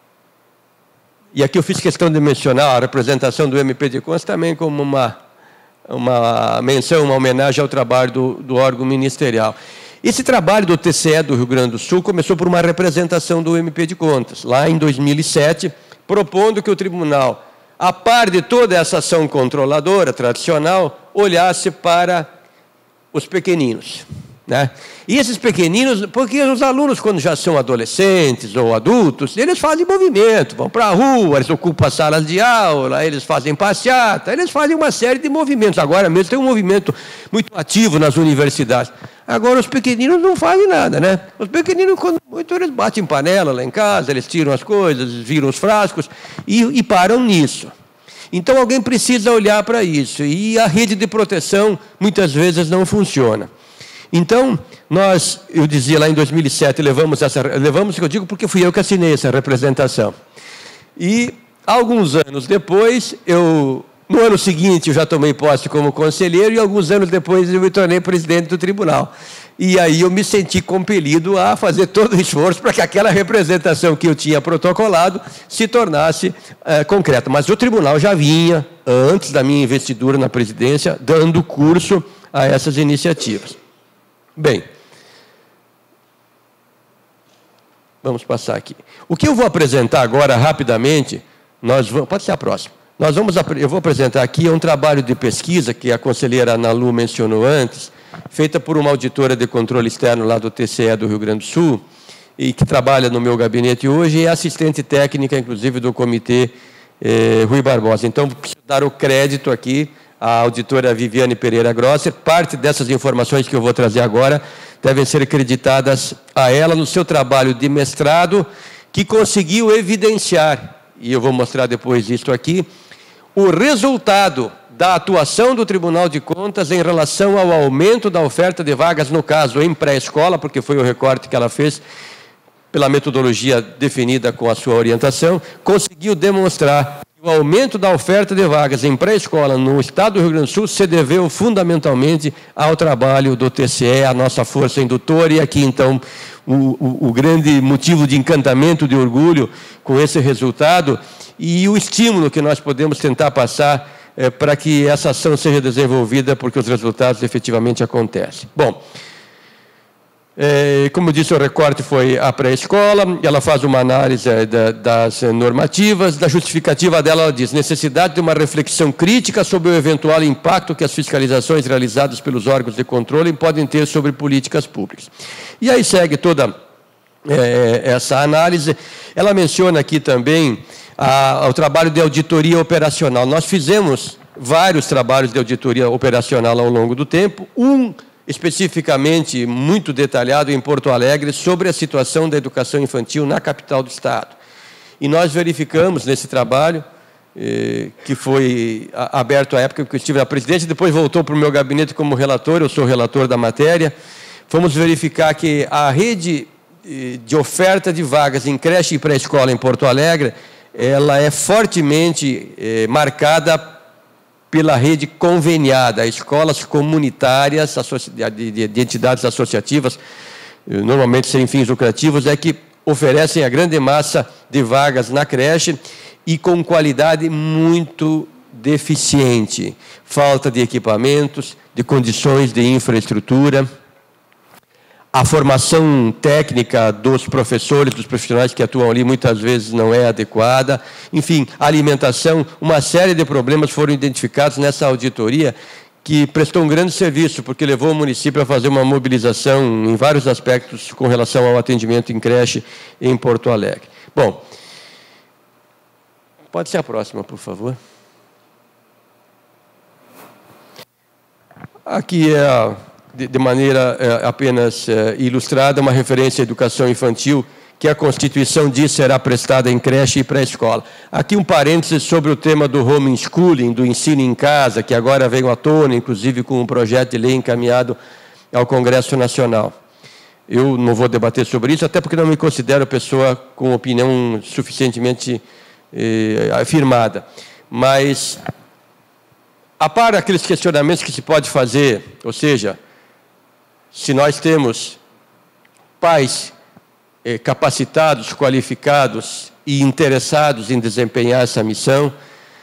e aqui eu fiz questão de mencionar a representação do MP de Contas também como uma menção, uma homenagem ao trabalho do órgão ministerial. Esse trabalho do TCE do Rio Grande do Sul começou por uma representação do MP de Contas, lá em 2007, propondo que o tribunal, a par de toda essa ação controladora tradicional, olhasse para os pequeninos. E esses pequeninos, porque os alunos, quando já são adolescentes ou adultos, eles fazem movimento, vão para a rua, eles ocupam as salas de aula, eles fazem passeata, eles fazem uma série de movimentos. Agora mesmo tem um movimento muito ativo nas universidades. Agora os pequeninos não fazem nada, Os pequeninos, quando muito, eles batem panela lá em casa, eles tiram as coisas, viram os frascos e param nisso. Então alguém precisa olhar para isso, e a rede de proteção muitas vezes não funciona. Então, eu dizia lá em 2007, levamos, que eu digo porque fui eu que assinei essa representação. E, alguns anos depois, no ano seguinte, eu já tomei posse como conselheiro, e alguns anos depois eu me tornei presidente do tribunal. E aí eu me senti compelido a fazer todo o esforço para que aquela representação que eu tinha protocolado se tornasse concreta. Mas o tribunal já vinha, antes da minha investidura na presidência, dando curso a essas iniciativas. Bem, vamos passar aqui. O que eu vou apresentar agora, rapidamente, pode ser a próxima. Eu vou apresentar aqui um trabalho de pesquisa que a conselheira Ana Lu mencionou antes, feita por uma auditora de controle externo lá do TCE do Rio Grande do Sul, e que trabalha no meu gabinete hoje, e é assistente técnica, inclusive, do comitê Rui Barbosa. Então, preciso dar o crédito aqui à auditora Viviane Pereira Grosser. Parte dessas informações que eu vou trazer agora devem ser acreditadas a ela no seu trabalho de mestrado, que conseguiu evidenciar, e eu vou mostrar depois isso aqui, o resultado da atuação do Tribunal de Contas em relação ao aumento da oferta de vagas, no caso, em pré-escola, porque foi o recorte que ela fez pela metodologia definida com a sua orientação, conseguiu demonstrar que o aumento da oferta de vagas em pré-escola no estado do Rio Grande do Sul se deveu fundamentalmente ao trabalho do TCE, a nossa força indutora, e aqui, então, o grande motivo de encantamento, de orgulho com esse resultado, e o estímulo que nós podemos tentar passar para que essa ação seja desenvolvida, porque os resultados efetivamente acontecem. Bom, Como eu disse, o recorte foi a pré-escola, ela faz uma análise das normativas, da justificativa dela, ela diz, necessidade de uma reflexão crítica sobre o eventual impacto que as fiscalizações realizadas pelos órgãos de controle podem ter sobre políticas públicas. E aí segue toda essa análise. Ela menciona aqui também o trabalho de auditoria operacional. Nós fizemos vários trabalhos de auditoria operacional ao longo do tempo, especificamente muito detalhado em Porto Alegre sobre a situação da educação infantil na capital do estado. E nós verificamos nesse trabalho, que foi aberto à época que eu estive na presidência, depois voltou para o meu gabinete como relator, eu sou relator da matéria, fomos verificar que a rede de oferta de vagas em creche e pré-escola em Porto Alegre, ela é fortemente marcada pela rede conveniada, escolas comunitárias de entidades associativas, normalmente sem fins lucrativos, que oferecem a grande massa de vagas na creche e com qualidade muito deficiente. Falta de equipamentos, de condições de infraestrutura. A formação técnica dos professores, dos profissionais que atuam ali, muitas vezes não é adequada. Enfim, a alimentação, uma série de problemas foram identificados nessa auditoria, que prestou um grande serviço, porque levou o município a fazer uma mobilização em vários aspectos com relação ao atendimento em creche em Porto Alegre. Bom, pode ser a próxima, por favor. Aqui é de maneira apenas ilustrada, uma referência à educação infantil, que a Constituição diz será prestada em creche e pré-escola. Aqui um parênteses sobre o tema do homeschooling, do ensino em casa, que agora veio à tona, inclusive com um projeto de lei encaminhado ao Congresso Nacional. Eu não vou debater sobre isso, até porque não me considero pessoa com opinião suficientemente afirmada. Mas, a par aqueles questionamentos que se pode fazer, ou seja, se nós temos pais capacitados, qualificados e interessados em desempenhar essa missão,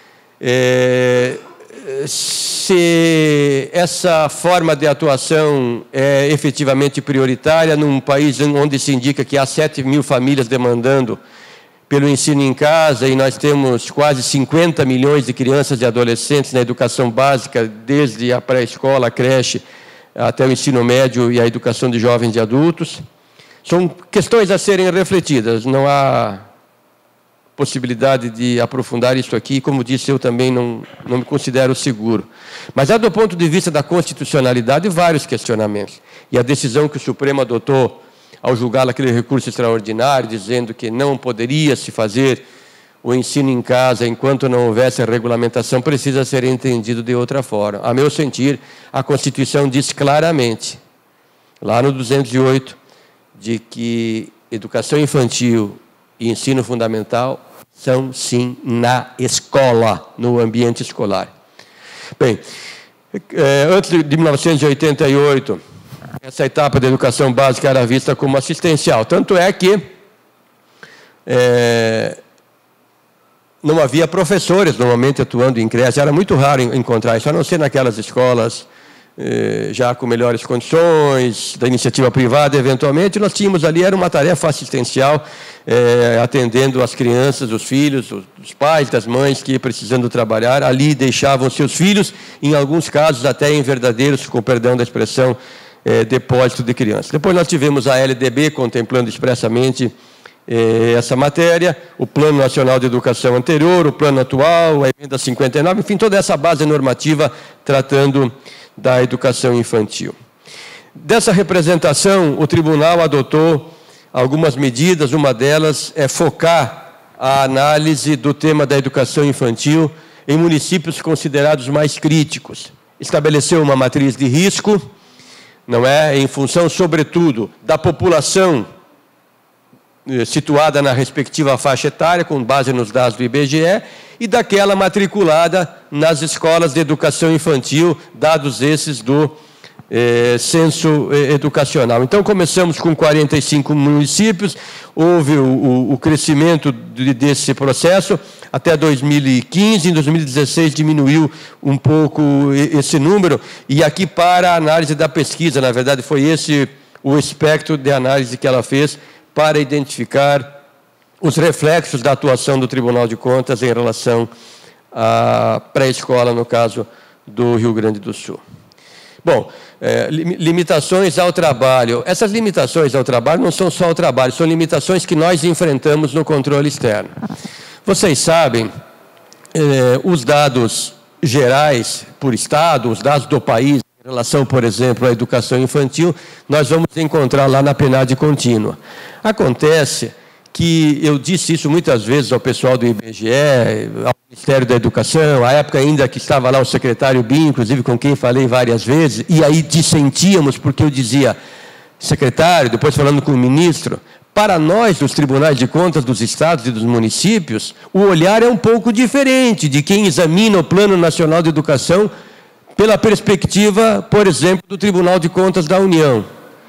se essa forma de atuação é efetivamente prioritária num país onde se indica que há 7 mil famílias demandando pelo ensino em casa e nós temos quase 50 milhões de crianças e adolescentes na educação básica, desde a pré-escola, a creche, até o ensino médio e a educação de jovens e adultos. São questões a serem refletidas, não há possibilidade de aprofundar isso aqui, como disse, eu também não me considero seguro. Mas há, do ponto de vista da constitucionalidade, vários questionamentos. E a decisão que o Supremo adotou ao julgar aquele recurso extraordinário, dizendo que não poderia se fazer o ensino em casa enquanto não houvesse a regulamentação, precisa ser entendido de outra forma. A meu sentir, a Constituição diz claramente, lá no 208, de que educação infantil e ensino fundamental são, sim, na escola, no ambiente escolar. Bem, antes de 1988, essa etapa da educação básica era vista como assistencial. Tanto é que não havia professores normalmente atuando em creche, era muito raro encontrar isso, a não ser naquelas escolas já com melhores condições, da iniciativa privada, eventualmente, nós tínhamos ali, era uma tarefa assistencial, atendendo as crianças, os filhos, os pais, das mães que, precisando trabalhar, ali deixavam seus filhos, em alguns casos até em verdadeiros, com perdão da expressão, depósito de crianças. Depois nós tivemos a LDB contemplando expressamente essa matéria, o Plano Nacional de Educação anterior, o plano atual, a emenda 59, enfim, toda essa base normativa tratando da educação infantil. Dessa representação, o tribunal adotou algumas medidas, uma delas é focar a análise do tema da educação infantil em municípios considerados mais críticos. Estabeleceu uma matriz de risco, não é, em função, sobretudo, da população situada na respectiva faixa etária, com base nos dados do IBGE, e daquela matriculada nas escolas de educação infantil, dados esses do censo educacional. Então, começamos com 45 municípios, houve o crescimento desse processo até 2015, em 2016 diminuiu um pouco esse número, e aqui para a análise da pesquisa, na verdade foi esse o espectro de análise que ela fez para identificar os reflexos da atuação do Tribunal de Contas em relação à pré-escola, no caso do Rio Grande do Sul. Bom, limitações ao trabalho. Essas limitações ao trabalho não são só ao trabalho, são limitações que nós enfrentamos no controle externo. Vocês sabem, os dados gerais por Estado, os dados do país, em relação, por exemplo, à educação infantil, nós vamos encontrar lá na PNAD contínua. Acontece que eu disse isso muitas vezes ao pessoal do IBGE, ao Ministério da Educação, à época ainda que estava lá o secretário Binho, inclusive com quem falei várias vezes, e aí dissentíamos, porque eu dizia, secretário, depois falando com o ministro, para nós, dos tribunais de contas dos estados e dos municípios, o olhar é um pouco diferente de quem examina o Plano Nacional de Educação pela perspectiva, por exemplo, do Tribunal de Contas da União.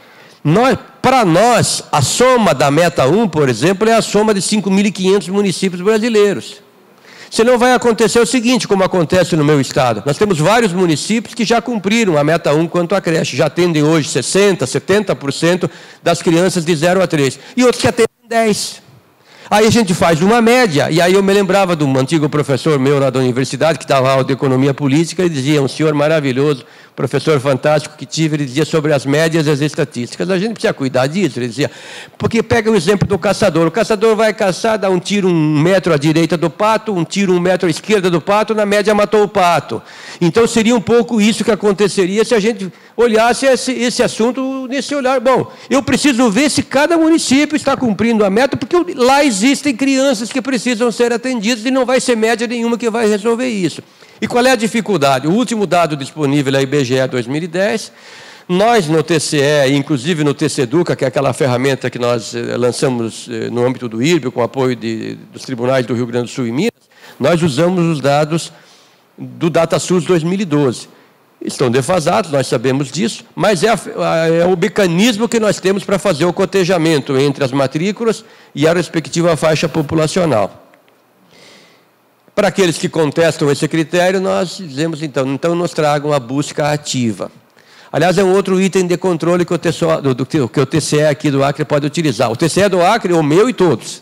Para nós, a soma da Meta 1, por exemplo, é a soma de 5.500 municípios brasileiros. Senão vai acontecer o seguinte, como acontece no meu estado. Nós temos vários municípios que já cumpriram a Meta 1 quanto à creche. Já atendem hoje 60%, 70% das crianças de 0 a 3. E outros que atendem 10%. Aí a gente faz uma média, e aí eu me lembrava de um antigo professor meu lá da universidade, que dava aula de economia política, ele dizia, um senhor maravilhoso, professor fantástico que tive, ele dizia sobre as médias e as estatísticas. A gente precisa cuidar disso, ele dizia, porque pega o exemplo do caçador. O caçador vai caçar, dá um tiro 1 metro à direita do pato, um tiro 1 metro à esquerda do pato, na média matou o pato. Então seria um pouco isso que aconteceria se a gente olhasse esse assunto nesse olhar. Bom, eu preciso ver se cada município está cumprindo a meta, porque lá existem crianças que precisam ser atendidas e não vai ser média nenhuma que vai resolver isso. E qual é a dificuldade? O último dado disponível é a IBGE 2010. Nós, no TCE, inclusive no TCEDUCA, que é aquela ferramenta que nós lançamos no âmbito do IRB, com apoio dos tribunais do Rio Grande do Sul e Minas, nós usamos os dados do DataSUS 2012. Estão defasados, nós sabemos disso, mas é o mecanismo que nós temos para fazer o cotejamento entre as matrículas e a respectiva faixa populacional. Para aqueles que contestam esse critério, nós dizemos, então nos tragam a busca ativa. Aliás, é um outro item de controle que o TCE aqui do Acre pode utilizar. O TCE do Acre, o meu e todos,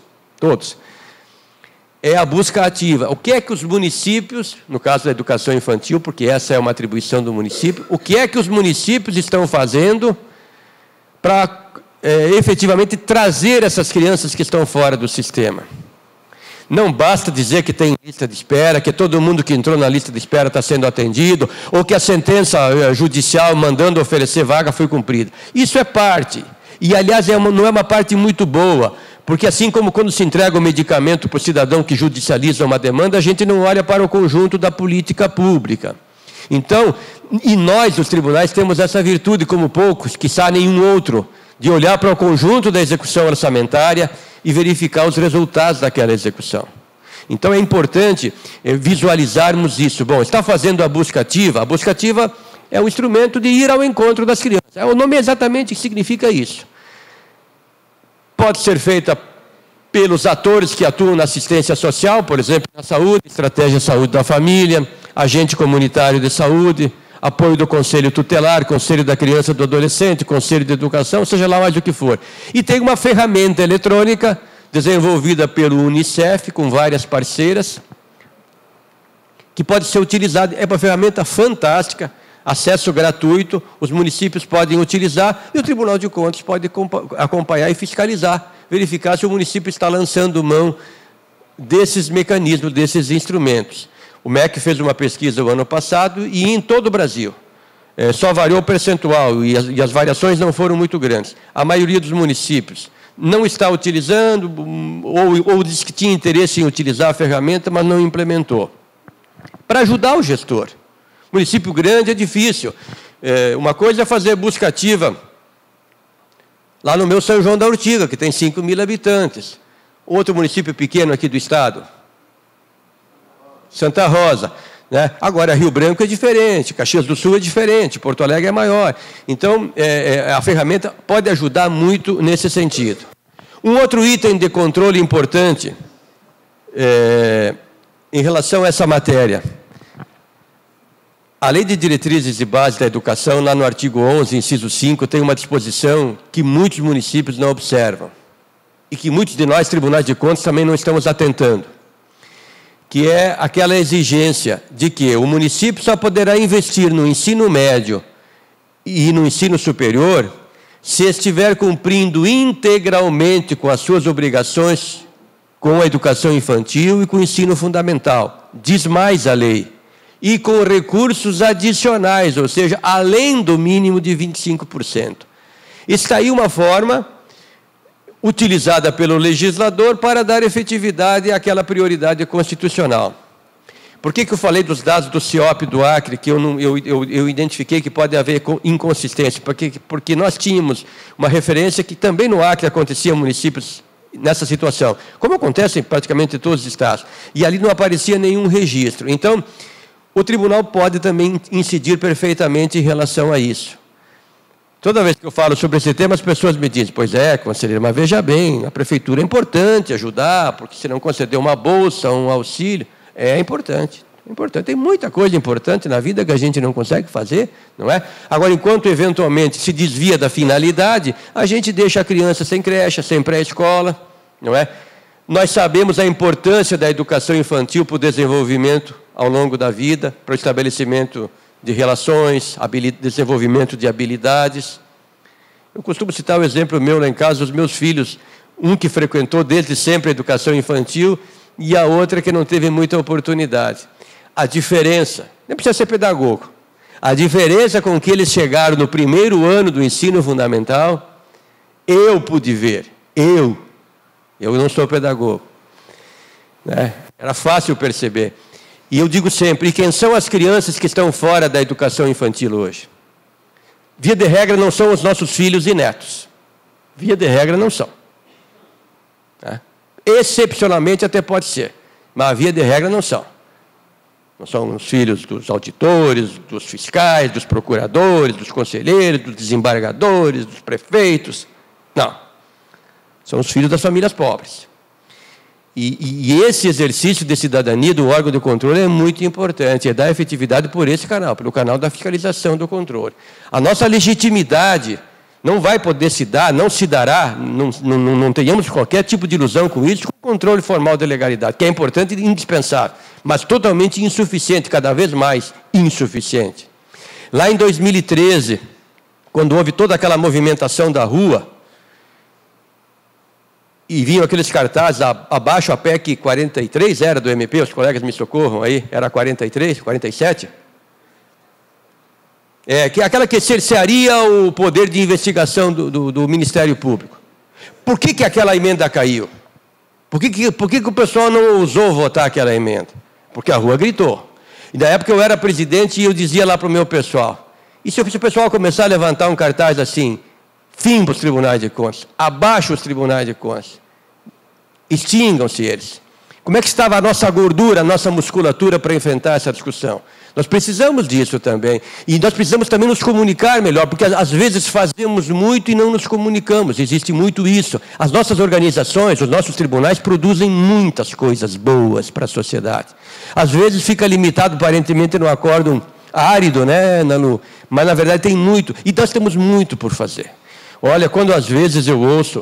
é a busca ativa. O que é que os municípios, no caso da educação infantil, porque essa é uma atribuição do município, o que é que os municípios estão fazendo para efetivamente trazer essas crianças que estão fora do sistema? Não basta dizer que tem lista de espera, que todo mundo que entrou na lista de espera está sendo atendido, ou que a sentença judicial mandando oferecer vaga foi cumprida. Isso é parte. E, aliás, não é uma parte muito boa, porque assim como quando se entrega o medicamento para o cidadão que judicializa uma demanda, a gente não olha para o conjunto da política pública. Então, e nós, os tribunais, temos essa virtude, como poucos, quiçá nenhum outro, de olhar para o conjunto da execução orçamentária e verificar os resultados daquela execução. Então, é importante visualizarmos isso. Bom, está fazendo a busca ativa é um instrumento de ir ao encontro das crianças. O nome exatamente significa isso. Pode ser feita pelos atores que atuam na assistência social, por exemplo, na saúde, estratégia saúde da família, agente comunitário de saúde, apoio do Conselho Tutelar, Conselho da Criança e do Adolescente, Conselho de Educação, seja lá mais o que for. E tem uma ferramenta eletrônica desenvolvida pelo Unicef, com várias parceiras, que pode ser utilizada. É uma ferramenta fantástica, acesso gratuito, os municípios podem utilizar e o Tribunal de Contas pode acompanhar e fiscalizar, verificar se o município está lançando mão desses mecanismos, desses instrumentos. O MEC fez uma pesquisa o ano passado e em todo o Brasil. Só variou o percentual e as variações não foram muito grandes. A maioria dos municípios não está utilizando ou diz que tinha interesse em utilizar a ferramenta, mas não implementou. Para ajudar o gestor. Município grande é difícil. Uma coisa é fazer busca ativa lá no meu São João da Urtiga, que tem 5.000 habitantes. Outro município pequeno aqui do estado, Santa Rosa, né? Agora, Rio Branco é diferente, Caxias do Sul é diferente, Porto Alegre é maior. Então, a ferramenta pode ajudar muito nesse sentido. Um outro item de controle importante em relação a essa matéria. A Lei de Diretrizes e Bases da Educação, lá no artigo 11, inciso 5, tem uma disposição que muitos municípios não observam e que muitos de nós, tribunais de contas, também não estamos atentando, que é aquela exigência de que o município só poderá investir no ensino médio e no ensino superior se estiver cumprindo integralmente com as suas obrigações com a educação infantil e com o ensino fundamental. Diz mais a lei. E com recursos adicionais, ou seja, além do mínimo de 25%. Está aí uma forma utilizada pelo legislador para dar efetividade àquela prioridade constitucional. Por que eu falei dos dados do CIOP do Acre, que eu identifiquei que pode haver inconsistência? Porque nós tínhamos uma referência que também no Acre acontecia em municípios nessa situação, como acontece em praticamente todos os estados, e ali não aparecia nenhum registro. Então, o tribunal pode também incidir perfeitamente em relação a isso. Toda vez que eu falo sobre esse tema, as pessoas me dizem, pois é, conselheiro, mas veja bem, a prefeitura é importante ajudar, porque se não conceder uma bolsa, um auxílio, é importante. É importante. Tem muita coisa importante na vida que a gente não consegue fazer, não é? Agora, enquanto eventualmente se desvia da finalidade, a gente deixa a criança sem creche, sem pré-escola, não é? Nós sabemos a importância da educação infantil para o desenvolvimento ao longo da vida, para o estabelecimento de relações, desenvolvimento de habilidades. Eu costumo citar o exemplo meu lá em casa, os meus filhos, um que frequentou desde sempre a educação infantil e a outra que não teve muita oportunidade. A diferença, nem precisa ser pedagogo, a diferença com que eles chegaram no primeiro ano do ensino fundamental, eu pude ver, eu não sou pedagogo, né? Era fácil perceber. E eu digo sempre, e quem são as crianças que estão fora da educação infantil hoje? Via de regra não são os nossos filhos e netos. Via de regra não são. Né? Excepcionalmente até pode ser, mas via de regra não são. Não são os filhos dos auditores, dos fiscais, dos procuradores, dos conselheiros, dos desembargadores, dos prefeitos. Não. São os filhos das famílias pobres. E esse exercício de cidadania do órgão de controle é muito importante, é dar efetividade por esse canal, pelo canal da fiscalização do controle. A nossa legitimidade não vai poder se dar, não se dará, não tenhamos qualquer tipo de ilusão com isso, com o controle formal da legalidade, que é importante e indispensável, mas totalmente insuficiente, cada vez mais insuficiente. Lá em 2013, quando houve toda aquela movimentação da rua, e vinham aqueles cartazes, abaixo a PEC 43, era do MP, os colegas me socorram aí, era 43, 47? Aquela que cercearia o poder de investigação do Ministério Público. Por que aquela emenda caiu? Por que o pessoal não ousou votar aquela emenda? Porque a rua gritou. E na época eu era presidente e eu dizia lá para o meu pessoal, e se o pessoal começar a levantar um cartaz assim, fim para os tribunais de contas, abaixo os tribunais de contas, extingam-se eles. Como é que estava a nossa gordura, a nossa musculatura para enfrentar essa discussão? Nós precisamos disso também. E nós precisamos também nos comunicar melhor, porque às vezes fazemos muito e não nos comunicamos. Existe muito isso. As nossas organizações, os nossos tribunais produzem muitas coisas boas para a sociedade. Às vezes fica limitado aparentemente no acórdão árido, né, Nalu? Mas na verdade tem muito. E nós temos muito por fazer. Olha, quando às vezes eu ouço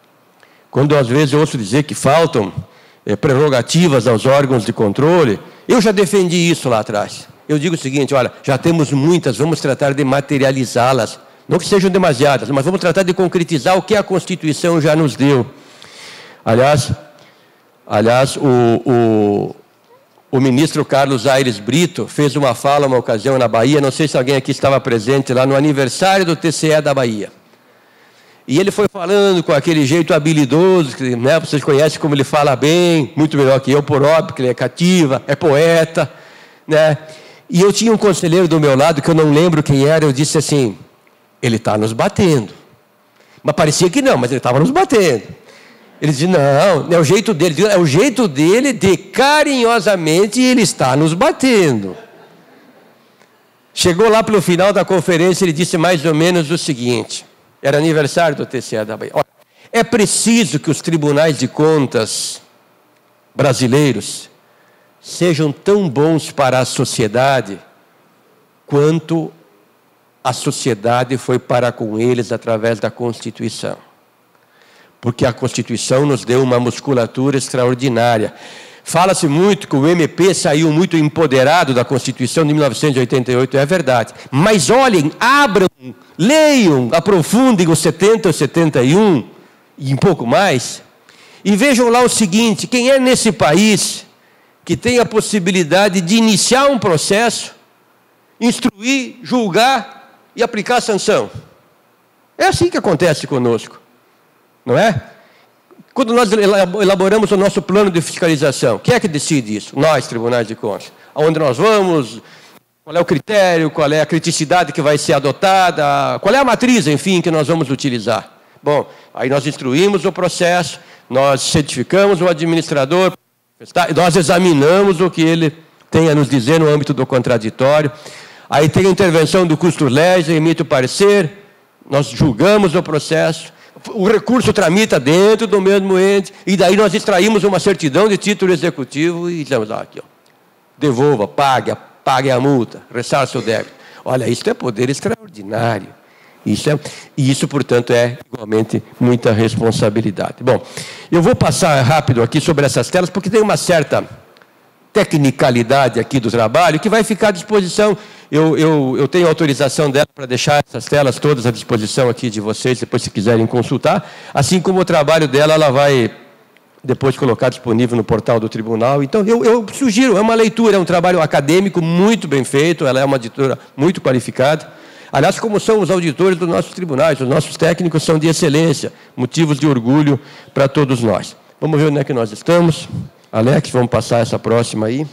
dizer que faltam prerrogativas aos órgãos de controle, eu já defendi isso lá atrás. Eu digo o seguinte, olha, já temos muitas, vamos tratar de materializá-las. Não que sejam demasiadas, mas vamos tratar de concretizar o que a Constituição já nos deu. Aliás, o ministro Carlos Aires Brito fez uma fala, uma ocasião na Bahia, não sei se alguém aqui estava presente lá no aniversário do TCE da Bahia. E ele foi falando com aquele jeito habilidoso, que, né, vocês conhecem como ele fala bem, muito melhor que eu, por óbvio, que ele é cativa, é poeta, né? E eu tinha um conselheiro do meu lado, que eu não lembro quem era, eu disse assim, ele está nos batendo. Mas parecia que não, mas ele estava nos batendo. Ele disse, não, é o jeito dele de carinhosamente ele está nos batendo. Chegou lá pelo final da conferência, ele disse mais ou menos o seguinte, era aniversário do TCE da Bahia. Olha, é preciso que os tribunais de contas brasileiros sejam tão bons para a sociedade quanto a sociedade foi para com eles através da Constituição. Porque a Constituição nos deu uma musculatura extraordinária. Fala-se muito que o MP saiu muito empoderado da Constituição de 1988, é verdade. Mas olhem, abram, leiam, aprofundem os 70, os 71 e um pouco mais, e vejam lá o seguinte: quem é nesse país que tem a possibilidade de iniciar um processo, instruir, julgar e aplicar a sanção? É assim que acontece conosco, não é? Quando nós elaboramos o nosso plano de fiscalização, quem é que decide isso? Nós, tribunais de contas. Aonde nós vamos, qual é o critério, qual é a criticidade que vai ser adotada, qual é a matriz, enfim, que nós vamos utilizar. Bom, aí nós instruímos o processo, nós certificamos o administrador, nós examinamos o que ele tem a nos dizer no âmbito do contraditório, aí tem a intervenção do custo legis, emite o parecer, nós julgamos o processo, o recurso tramita dentro do mesmo ente, e daí nós extraímos uma certidão de título executivo e dizemos, aqui, ó, devolva, pague a multa, ressarça o débito. Olha, isso é poder extraordinário. Isso, portanto, é igualmente muita responsabilidade. Bom, eu vou passar rápido aqui sobre essas telas, porque tem uma certa tecnicalidade aqui do trabalho que vai ficar à disposição. Eu tenho autorização dela para deixar essas telas todas à disposição aqui de vocês, depois se quiserem consultar, assim como o trabalho dela, ela vai depois colocar disponível no portal do tribunal. Então, eu sugiro, é uma leitura, é um trabalho acadêmico muito bem feito, ela é uma auditora muito qualificada. Aliás, como são os auditores dos nossos tribunais, os nossos técnicos são de excelência, motivos de orgulho para todos nós. Vamos ver onde é que nós estamos. Alex, vamos passar essa próxima aí.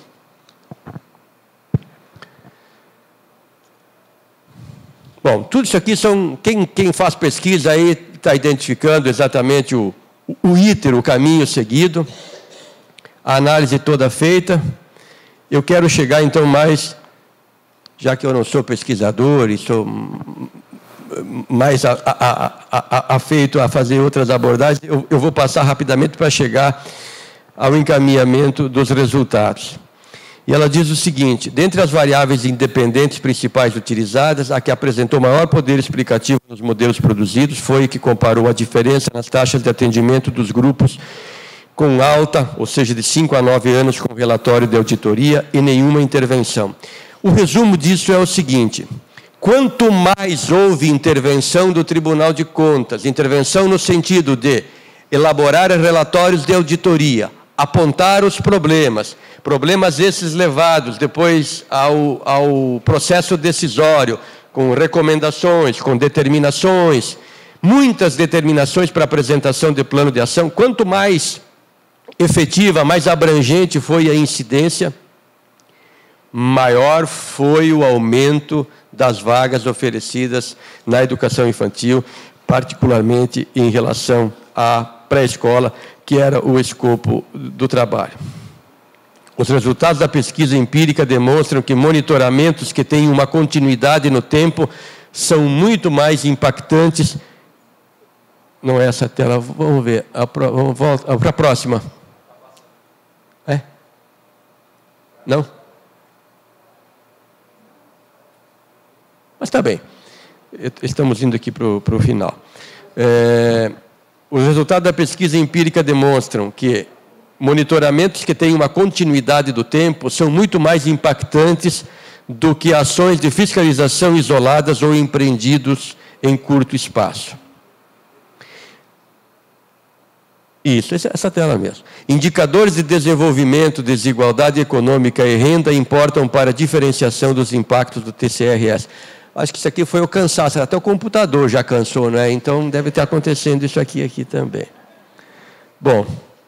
Bom, tudo isso aqui são... Quem faz pesquisa aí está identificando exatamente o iter, o caminho seguido, a análise toda feita. Eu quero chegar, então, mais... Já que eu não sou pesquisador e sou mais afeito a fazer outras abordagens, eu vou passar rapidamente para chegar ao encaminhamento dos resultados. E ela diz o seguinte: dentre as variáveis independentes principais utilizadas, a que apresentou maior poder explicativo nos modelos produzidos foi que comparou a diferença nas taxas de atendimento dos grupos com alta, ou seja, de 5 a 9 anos, com relatório de auditoria e nenhuma intervenção. O resumo disso é o seguinte: quanto mais houve intervenção do Tribunal de Contas, intervenção no sentido de elaborar relatórios de auditoria, apontar os problemas esses levados depois ao processo decisório, com recomendações, com determinações, muitas determinações para apresentação de plano de ação, quanto mais efetiva, mais abrangente foi a incidência, maior foi o aumento das vagas oferecidas na educação infantil, particularmente em relação à pré-escola, que era o escopo do trabalho. Os resultados da pesquisa empírica demonstram que monitoramentos que têm uma continuidade no tempo são muito mais impactantes. Não é essa tela, vamos ver, vamos para a próxima. É? Não? Mas está bem, estamos indo aqui para o final. Os resultados da pesquisa empírica demonstram que monitoramentos que têm uma continuidade do tempo são muito mais impactantes do que ações de fiscalização isoladas ou empreendidos em curto espaço. Isso, essa tela mesmo. Indicadores de desenvolvimento, desigualdade econômica e renda importam para a diferenciação dos impactos do TCRS. Acho que isso aqui foi o cansaço, até o computador já cansou, não é? Então deve estar acontecendo isso aqui também. Bom,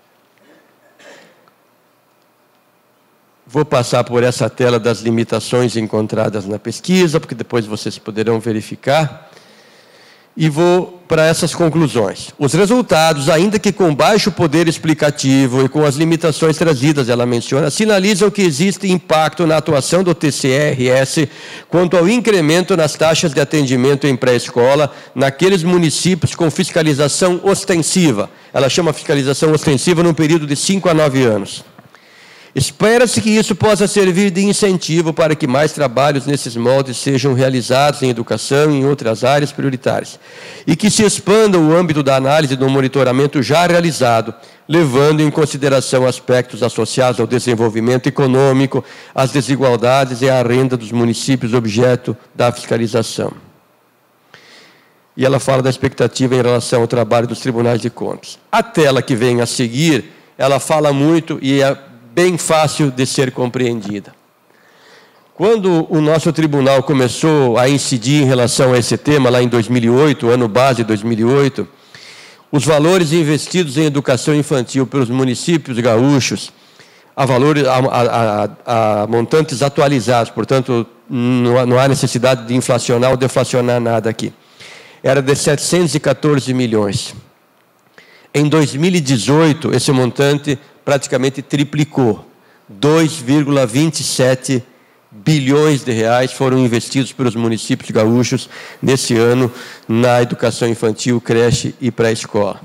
vou passar por essa tela das limitações encontradas na pesquisa, porque depois vocês poderão verificar. E vou para essas conclusões. Os resultados, ainda que com baixo poder explicativo e com as limitações trazidas, ela menciona, sinalizam que existe impacto na atuação do TCRS quanto ao incremento nas taxas de atendimento em pré-escola naqueles municípios com fiscalização ostensiva. Ela chama fiscalização ostensiva num período de 5 a 9 anos. Espera-se que isso possa servir de incentivo para que mais trabalhos nesses moldes sejam realizados em educação e em outras áreas prioritárias, e que se expanda o âmbito da análise do monitoramento já realizado, levando em consideração aspectos associados ao desenvolvimento econômico, às desigualdades e à renda dos municípios objeto da fiscalização. E ela fala da expectativa em relação ao trabalho dos tribunais de contas. A tela que vem a seguir, ela fala muito e é bem fácil de ser compreendida. Quando o nosso tribunal começou a incidir em relação a esse tema, lá em 2008, ano base 2008, os valores investidos em educação infantil pelos municípios gaúchos, a montantes atualizados, portanto, não há necessidade de inflacionar ou deflacionar nada aqui, era de 714 milhões. Em 2018, esse montante praticamente triplicou. 2,27 bilhões de reais foram investidos pelos municípios gaúchos nesse ano na educação infantil, creche e pré-escola.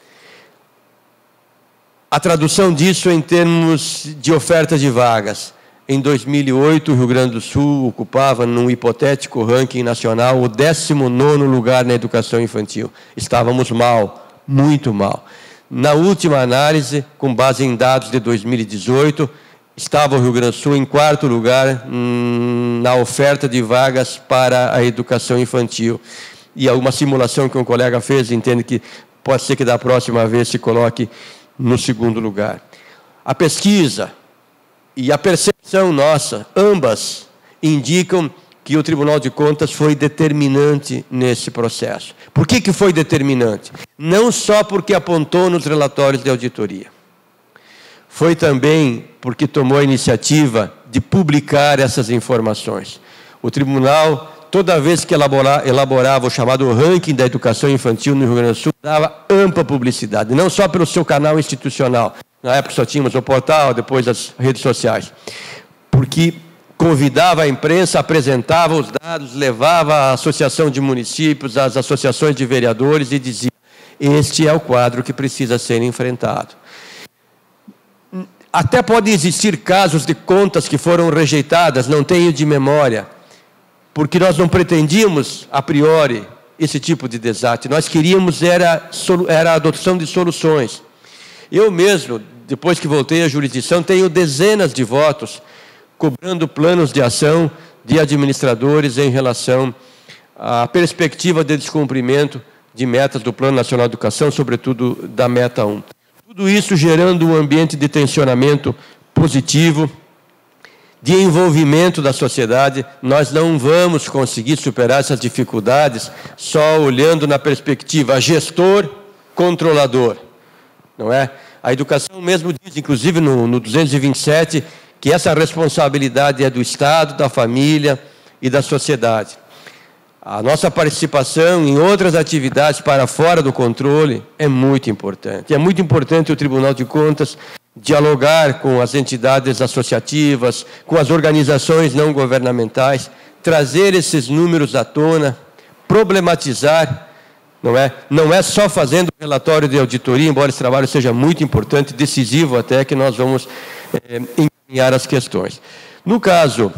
A tradução disso em termos de oferta de vagas. Em 2008, o Rio Grande do Sul ocupava, num hipotético ranking nacional, o 19º lugar na educação infantil. Estávamos mal, muito mal. Na última análise, com base em dados de 2018, estava o Rio Grande do Sul em 4º lugar na oferta de vagas para a educação infantil. E uma simulação que um colega fez, entende que pode ser que da próxima vez se coloque no 2º lugar. A pesquisa e a percepção nossa, ambas, indicam que o Tribunal de Contas foi determinante nesse processo. Por que foi determinante? Não só porque apontou nos relatórios de auditoria. Foi também porque tomou a iniciativa de publicar essas informações. O Tribunal, toda vez que elaborava o chamado ranking da educação infantil no Rio Grande do Sul, dava ampla publicidade, não só pelo seu canal institucional. Na época só tínhamos o portal, depois as redes sociais. Porque convidava a imprensa, apresentava os dados, levava a associação de municípios, as associações de vereadores e dizia: este é o quadro que precisa ser enfrentado. Até podem existir casos de contas que foram rejeitadas, não tenho de memória, porque nós não pretendíamos, a priori, esse tipo de desastre. Nós queríamos era a adoção de soluções. Eu mesmo, depois que voltei à jurisdição, tenho dezenas de votos cobrando planos de ação de administradores em relação à perspectiva de descumprimento de metas do Plano Nacional de Educação, sobretudo da Meta 1. Tudo isso gerando um ambiente de tensionamento positivo, de envolvimento da sociedade. Nós não vamos conseguir superar essas dificuldades só olhando na perspectiva gestor-controlador, não é? A educação mesmo diz, inclusive no 227, que essa responsabilidade é do Estado, da família e da sociedade. A nossa participação em outras atividades para fora do controle é muito importante. É muito importante o Tribunal de Contas dialogar com as entidades associativas, com as organizações não governamentais, trazer esses números à tona, problematizar. Não é só fazendo um relatório de auditoria, embora esse trabalho seja muito importante, decisivo até, que nós vamos encaminhar as questões. No caso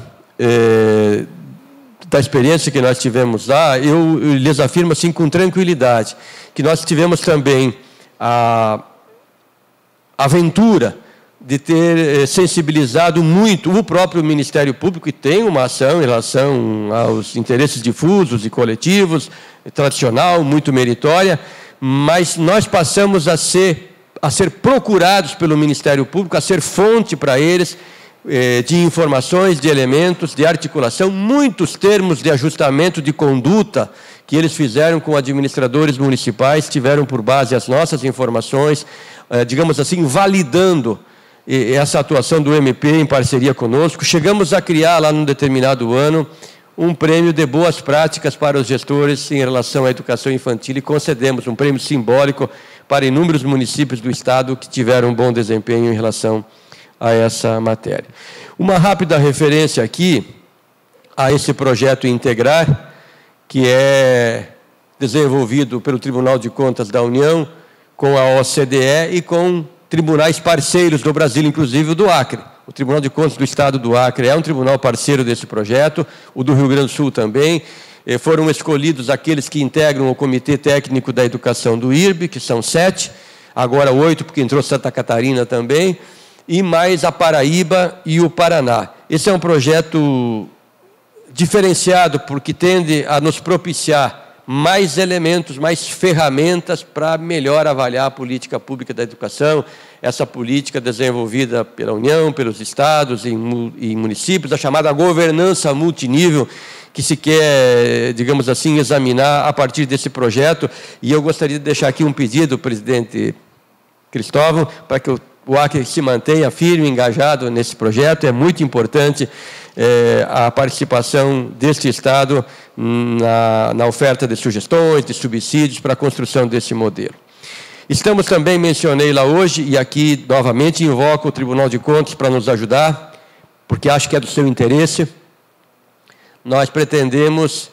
da experiência que nós tivemos lá, eu lhes afirmo assim com tranquilidade, que nós tivemos também a aventura de ter sensibilizado muito o próprio Ministério Público, que tem uma ação em relação aos interesses difusos e coletivos, tradicional, muito meritória, mas nós passamos a ser procurados pelo Ministério Público, a ser fonte para eles de informações, de elementos, de articulação, muitos termos de ajustamento de conduta que eles fizeram com administradores municipais, tiveram por base as nossas informações, digamos assim, validando essa atuação do MP em parceria conosco. Chegamos a criar, lá num determinado ano, um prêmio de boas práticas para os gestores em relação à educação infantil e concedemos um prêmio simbólico para inúmeros municípios do Estado que tiveram um bom desempenho em relação a essa matéria. Uma rápida referência aqui a esse projeto Integrar, que é desenvolvido pelo Tribunal de Contas da União, com a OCDE e com tribunais parceiros do Brasil, inclusive o do Acre. O Tribunal de Contas do Estado do Acre é um tribunal parceiro desse projeto, o do Rio Grande do Sul também. Foram escolhidos aqueles que integram o Comitê Técnico da Educação do IRB, que são 7, agora 8, porque entrou Santa Catarina também, e mais a Paraíba e o Paraná. Esse é um projeto diferenciado, porque tende a nos propiciar mais elementos, mais ferramentas para melhor avaliar a política pública da educação, essa política desenvolvida pela União, pelos estados e municípios, a chamada governança multinível, que se quer, digamos assim, examinar a partir desse projeto. E eu gostaria de deixar aqui um pedido, presidente Cristóvão, para que o Acre se mantenha firme, engajado nesse projeto. É muito importante a participação deste Estado na oferta de sugestões, de subsídios para a construção desse modelo. Estamos também, mencionei lá hoje, e aqui novamente invoco o Tribunal de Contas para nos ajudar, porque acho que é do seu interesse. Nós pretendemos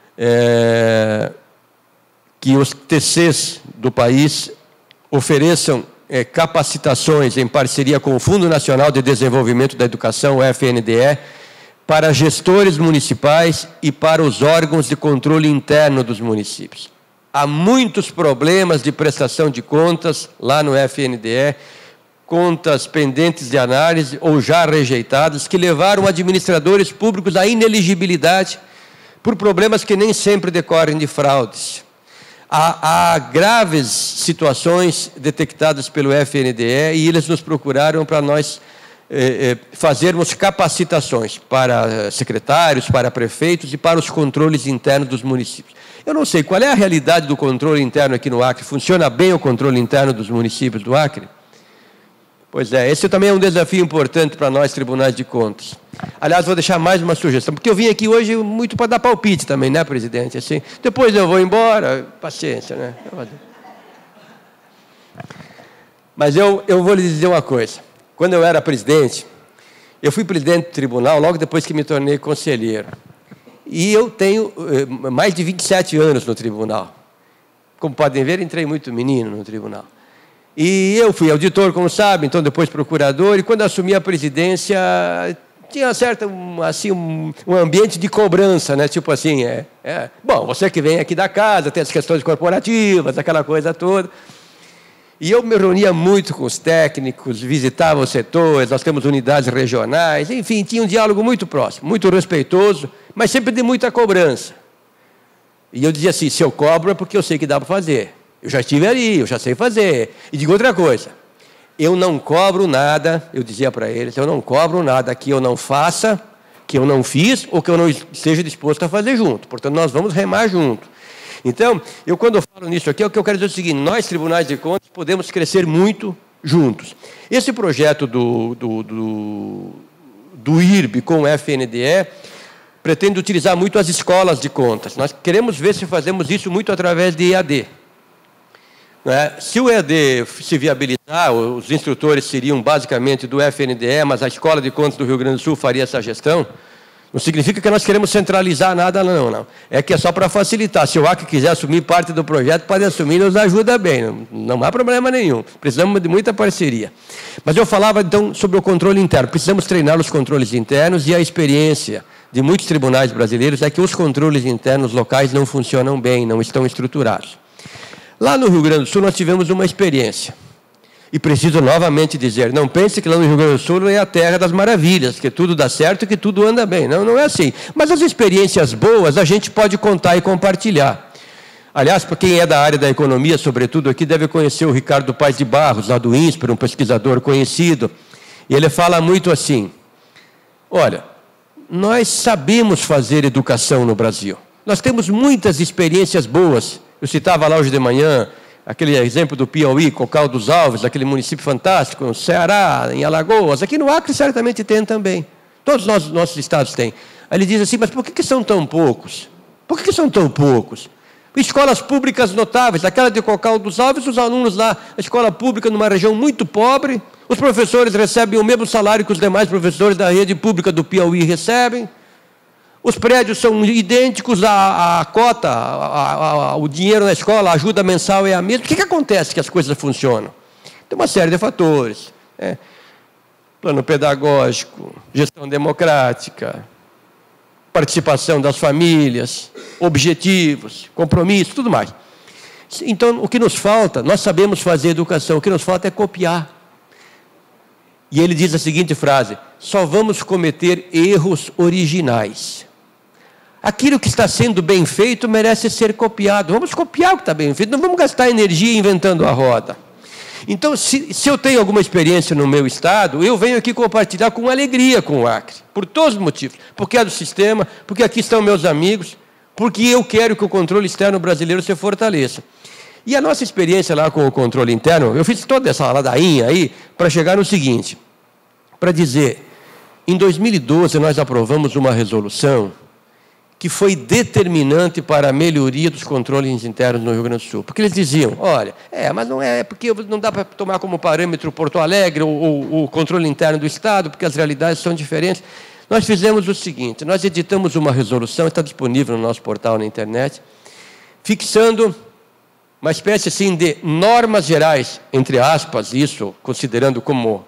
que os TCs do país ofereçam capacitações em parceria com o Fundo Nacional de Desenvolvimento da Educação, o FNDE, para gestores municipais e para os órgãos de controle interno dos municípios. Há muitos problemas de prestação de contas lá no FNDE, contas pendentes de análise ou já rejeitadas, que levaram administradores públicos à ineligibilidade por problemas que nem sempre decorrem de fraudes. Há graves situações detectadas pelo FNDE e eles nos procuraram para nós fazermos capacitações para secretários, para prefeitos e para os controles internos dos municípios. Eu não sei qual é a realidade do controle interno aqui no Acre. Funciona bem o controle interno dos municípios do Acre? Pois é, esse também é um desafio importante para nós, tribunais de contas. Aliás, vou deixar mais uma sugestão, porque eu vim aqui hoje muito para dar palpite também, né, presidente? Assim, depois eu vou embora, paciência, né? Mas eu vou lhe dizer uma coisa. Quando eu era presidente, eu fui presidente do tribunal logo depois que me tornei conselheiro. E eu tenho mais de 27 anos no tribunal. Como podem ver, entrei muito menino no tribunal. E eu fui auditor, como sabem, então depois procurador, e quando assumi a presidência, tinha um ambiente de cobrança, né? Tipo assim, bom, você que vem aqui da casa, tem as questões corporativas, aquela coisa toda. E eu me reunia muito com os técnicos, visitava os setores, nós temos unidades regionais, enfim, tinha um diálogo muito próximo, muito respeitoso, mas sempre de muita cobrança. E eu dizia assim, se eu cobro é porque eu sei que dá para fazer. Eu já estive ali, eu já sei fazer. E digo outra coisa, eu não cobro nada, eu dizia para eles, eu não cobro nada que eu não faça, que eu não fiz, ou que eu não esteja disposto a fazer junto. Portanto, nós vamos remar junto. Então, quando eu falo nisso aqui, o que eu quero dizer é o seguinte, nós, tribunais de contas, podemos crescer muito juntos. Esse projeto do IRB com o FNDE pretende utilizar muito as escolas de contas. Nós queremos ver se fazemos isso muito através de EAD. Se o EAD se viabilizar, os instrutores seriam basicamente do FNDE, mas a Escola de Contas do Rio Grande do Sul faria essa gestão. Não significa que nós queremos centralizar nada, não. É que é só para facilitar. Se o Acre quiser assumir parte do projeto, pode assumir, nos ajuda bem. Não há problema nenhum. Precisamos de muita parceria. Mas eu falava, então, sobre o controle interno. Precisamos treinar os controles internos e a experiência de muitos tribunais brasileiros é que os controles internos locais não funcionam bem, não estão estruturados. Lá no Rio Grande do Sul, nós tivemos uma experiência. E preciso novamente dizer, não pense que lá no Rio Grande do Sul é a terra das maravilhas, que tudo dá certo e que tudo anda bem. Não, não é assim. Mas as experiências boas a gente pode contar e compartilhar. Aliás, para quem é da área da economia, sobretudo aqui, deve conhecer o Ricardo Paes de Barros, lá do INSPER, um pesquisador conhecido. E ele fala muito assim, olha, nós sabemos fazer educação no Brasil. Nós temos muitas experiências boas. Eu citava lá hoje de manhã, aquele exemplo do Piauí, Cocal dos Alves, aquele município fantástico, no Ceará, em Alagoas, aqui no Acre certamente tem também. Todos os nossos estados têm. Aí ele diz assim, mas por que são tão poucos? Por que são tão poucos? Escolas públicas notáveis, aquela de Cocal dos Alves, os alunos lá, a escola pública numa região muito pobre, os professores recebem o mesmo salário que os demais professores da rede pública do Piauí recebem. Os prédios são idênticos, a cota, o dinheiro na escola, a ajuda mensal é a mesma. O que acontece que as coisas funcionam? Tem uma série de fatores. plano pedagógico, gestão democrática, participação das famílias, objetivos, compromisso, tudo mais. Então, o que nos falta, nós sabemos fazer educação, o que nos falta é copiar. E ele diz a seguinte frase: só vamos cometer erros originais. Aquilo que está sendo bem feito merece ser copiado. Vamos copiar o que está bem feito, não vamos gastar energia inventando a roda. Então, se eu tenho alguma experiência no meu estado, eu venho aqui compartilhar com alegria com o Acre, por todos os motivos. Porque é do sistema, porque aqui estão meus amigos, porque eu quero que o controle externo brasileiro se fortaleça. E a nossa experiência lá com o controle interno, eu fiz toda essa ladainha aí para chegar no seguinte, para dizer, em 2012 nós aprovamos uma resolução que foi determinante para a melhoria dos controles internos no Rio Grande do Sul. Porque eles diziam, olha, mas não é porque não dá para tomar como parâmetro Porto Alegre ou o controle interno do Estado, porque as realidades são diferentes. Nós fizemos o seguinte, nós editamos uma resolução, está disponível no nosso portal na internet, fixando uma espécie assim de normas gerais, entre aspas, isso considerando como...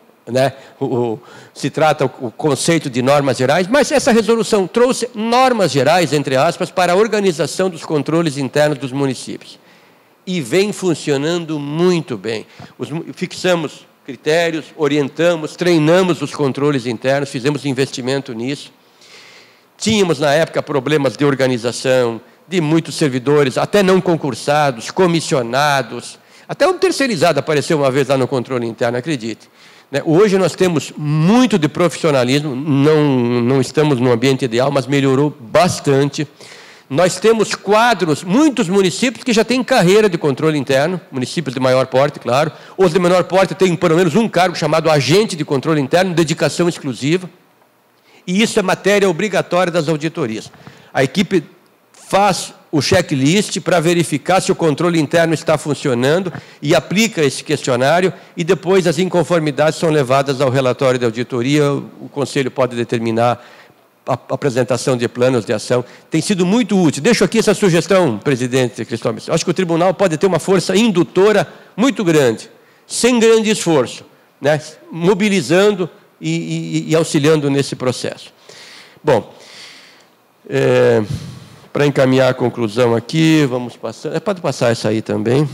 se trata o conceito de normas gerais, mas essa resolução trouxe normas gerais, entre aspas, para a organização dos controles internos dos municípios. E vem funcionando muito bem. Fixamos critérios, orientamos, treinamos os controles internos, fizemos investimento nisso. Tínhamos, na época, problemas de organização, de muitos servidores, até não concursados, comissionados, até um terceirizado apareceu uma vez lá no controle interno, acredite. Hoje nós temos muito de profissionalismo, não estamos no ambiente ideal, mas melhorou bastante. Nós temos quadros, muitos municípios que já têm carreira de controle interno, municípios de maior porte, claro. Os de menor porte têm pelo menos um cargo chamado agente de controle interno, dedicação exclusiva. E isso é matéria obrigatória das auditorias. A equipe faz o checklist para verificar se o controle interno está funcionando e aplica esse questionário e depois as inconformidades são levadas ao relatório de auditoria, o Conselho pode determinar a apresentação de planos de ação. Tem sido muito útil. Deixo aqui essa sugestão, presidente Cristóvão. Acho que o tribunal pode ter uma força indutora muito grande, sem grande esforço, mobilizando e auxiliando nesse processo. Bom, para encaminhar a conclusão aqui, vamos passar. Pode passar essa aí também.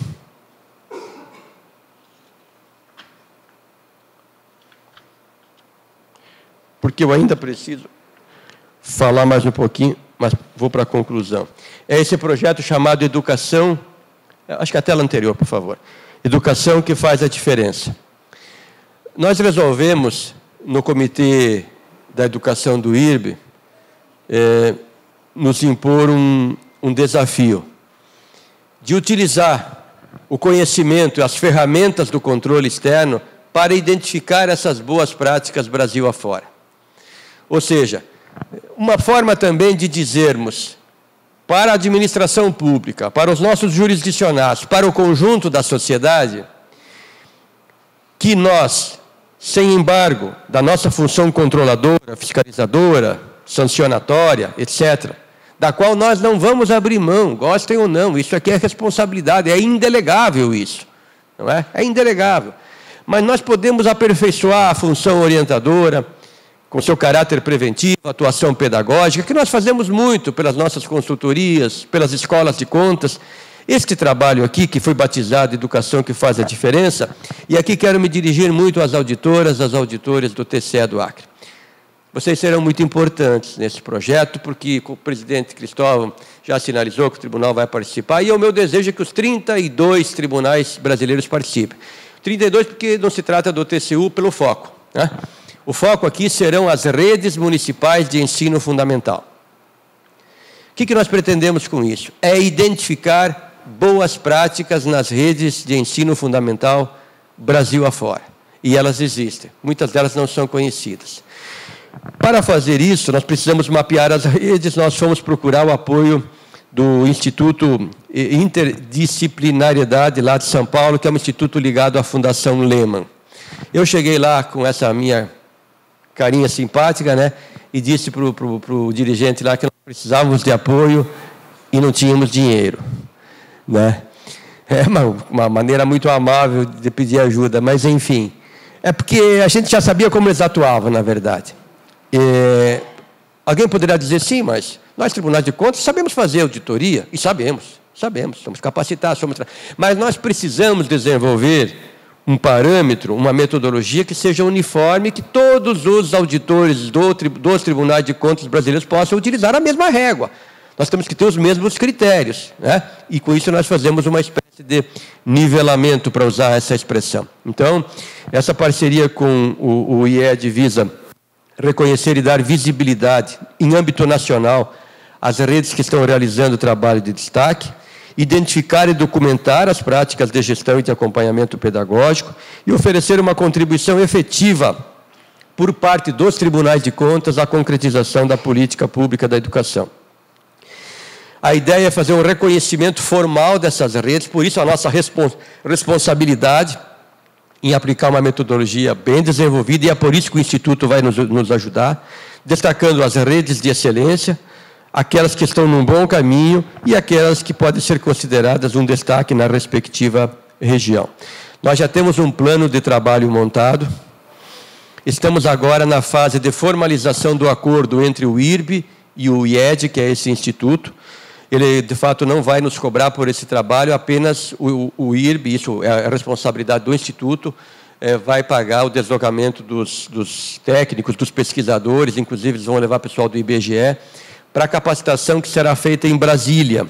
Porque eu ainda preciso falar mais um pouquinho, mas vou para a conclusão. É esse projeto chamado Educação, acho que a tela anterior, por favor. Educação que faz a diferença. Nós resolvemos, no Comitê da Educação do IRB, nos impor um desafio de utilizar o conhecimento e as ferramentas do controle externo para identificar essas boas práticas Brasil afora. Ou seja, uma forma também de dizermos para a administração pública, para os nossos jurisdicionados, para o conjunto da sociedade, que nós, sem embargo da nossa função controladora, fiscalizadora, sancionatória, etc., da qual nós não vamos abrir mão, gostem ou não, isso aqui é responsabilidade, é indelegável isso, não é? É indelegável. Mas nós podemos aperfeiçoar a função orientadora, com seu caráter preventivo, atuação pedagógica, que nós fazemos muito pelas nossas consultorias, pelas escolas de contas. Este trabalho aqui, que foi batizado Educação que faz a diferença, e aqui quero me dirigir muito às auditoras, às auditores do TCE do Acre. Vocês serão muito importantes nesse projeto, porque o presidente Cristóvão já sinalizou que o tribunal vai participar, e o meu desejo é que os 32 tribunais brasileiros participem. 32 porque não se trata do TCU pelo foco, O foco aqui serão as redes municipais de ensino fundamental. O que nós pretendemos com isso? É identificar boas práticas nas redes de ensino fundamental Brasil afora. E elas existem. Muitas delas não são conhecidas. Para fazer isso, nós precisamos mapear as redes, nós fomos procurar o apoio do Instituto Interdisciplinariedade, lá de São Paulo, que é um instituto ligado à Fundação Lehman. Eu cheguei lá com essa minha carinha simpática, e disse para o dirigente lá que nós precisávamos de apoio e não tínhamos dinheiro. É uma maneira muito amável de pedir ajuda, mas, enfim, É porque a gente já sabia como eles atuavam, na verdade. Alguém poderá dizer, sim, mas nós, tribunais de contas, sabemos fazer auditoria, e sabemos, somos capacitados, mas nós precisamos desenvolver um parâmetro, uma metodologia que seja uniforme, que todos os auditores dos tribunais de contas brasileiros possam utilizar a mesma régua. Nós temos que ter os mesmos critérios, né? E com isso nós fazemos uma espécie de nivelamento, para usar essa expressão. Então, essa parceria com o IED visa reconhecer e dar visibilidade em âmbito nacional às redes que estão realizando trabalho de destaque, identificar e documentar as práticas de gestão e de acompanhamento pedagógico e oferecer uma contribuição efetiva por parte dos tribunais de contas à concretização da política pública da educação. A ideia é fazer um reconhecimento formal dessas redes, por isso a nossa responsabilidade em aplicar uma metodologia bem desenvolvida, e é por isso que o Instituto vai nos ajudar, destacando as redes de excelência, aquelas que estão num bom caminho e aquelas que podem ser consideradas um destaque na respectiva região. Nós já temos um plano de trabalho montado, estamos agora na fase de formalização do acordo entre o IRB e o IED, que é esse instituto. Ele, de fato, não vai nos cobrar por esse trabalho, apenas o IRB, isso é a responsabilidade do Instituto, vai pagar o deslocamento dos técnicos, dos pesquisadores, inclusive eles vão levar pessoal do IBGE, para a capacitação que será feita em Brasília.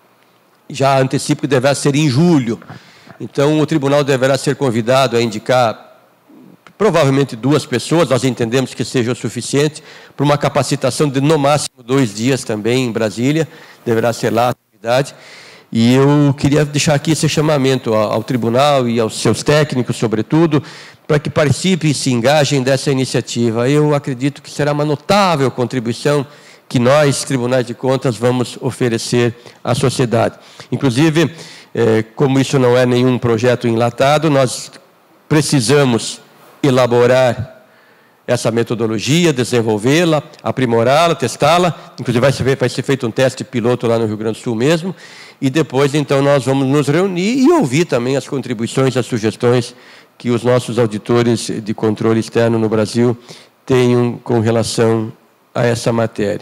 Já antecipo que deverá ser em julho. Então, o tribunal deverá ser convidado a indicar provavelmente 2 pessoas, nós entendemos que seja o suficiente, para uma capacitação de, no máximo, 2 dias também em Brasília, deverá ser lá a atividade. E eu queria deixar aqui esse chamamento ao tribunal e aos seus técnicos, sobretudo, para que participem e se engajem dessa iniciativa. Eu acredito que será uma notável contribuição que nós, tribunais de contas, vamos oferecer à sociedade. Inclusive, como isso não é nenhum projeto enlatado, nós precisamos elaborar essa metodologia, desenvolvê-la, aprimorá-la, testá-la. Inclusive vai ser feito um teste piloto lá no Rio Grande do Sul mesmo, e depois, então, nós vamos nos reunir e ouvir também as contribuições, as sugestões que os nossos auditores de controle externo no Brasil tenham com relação a essa matéria.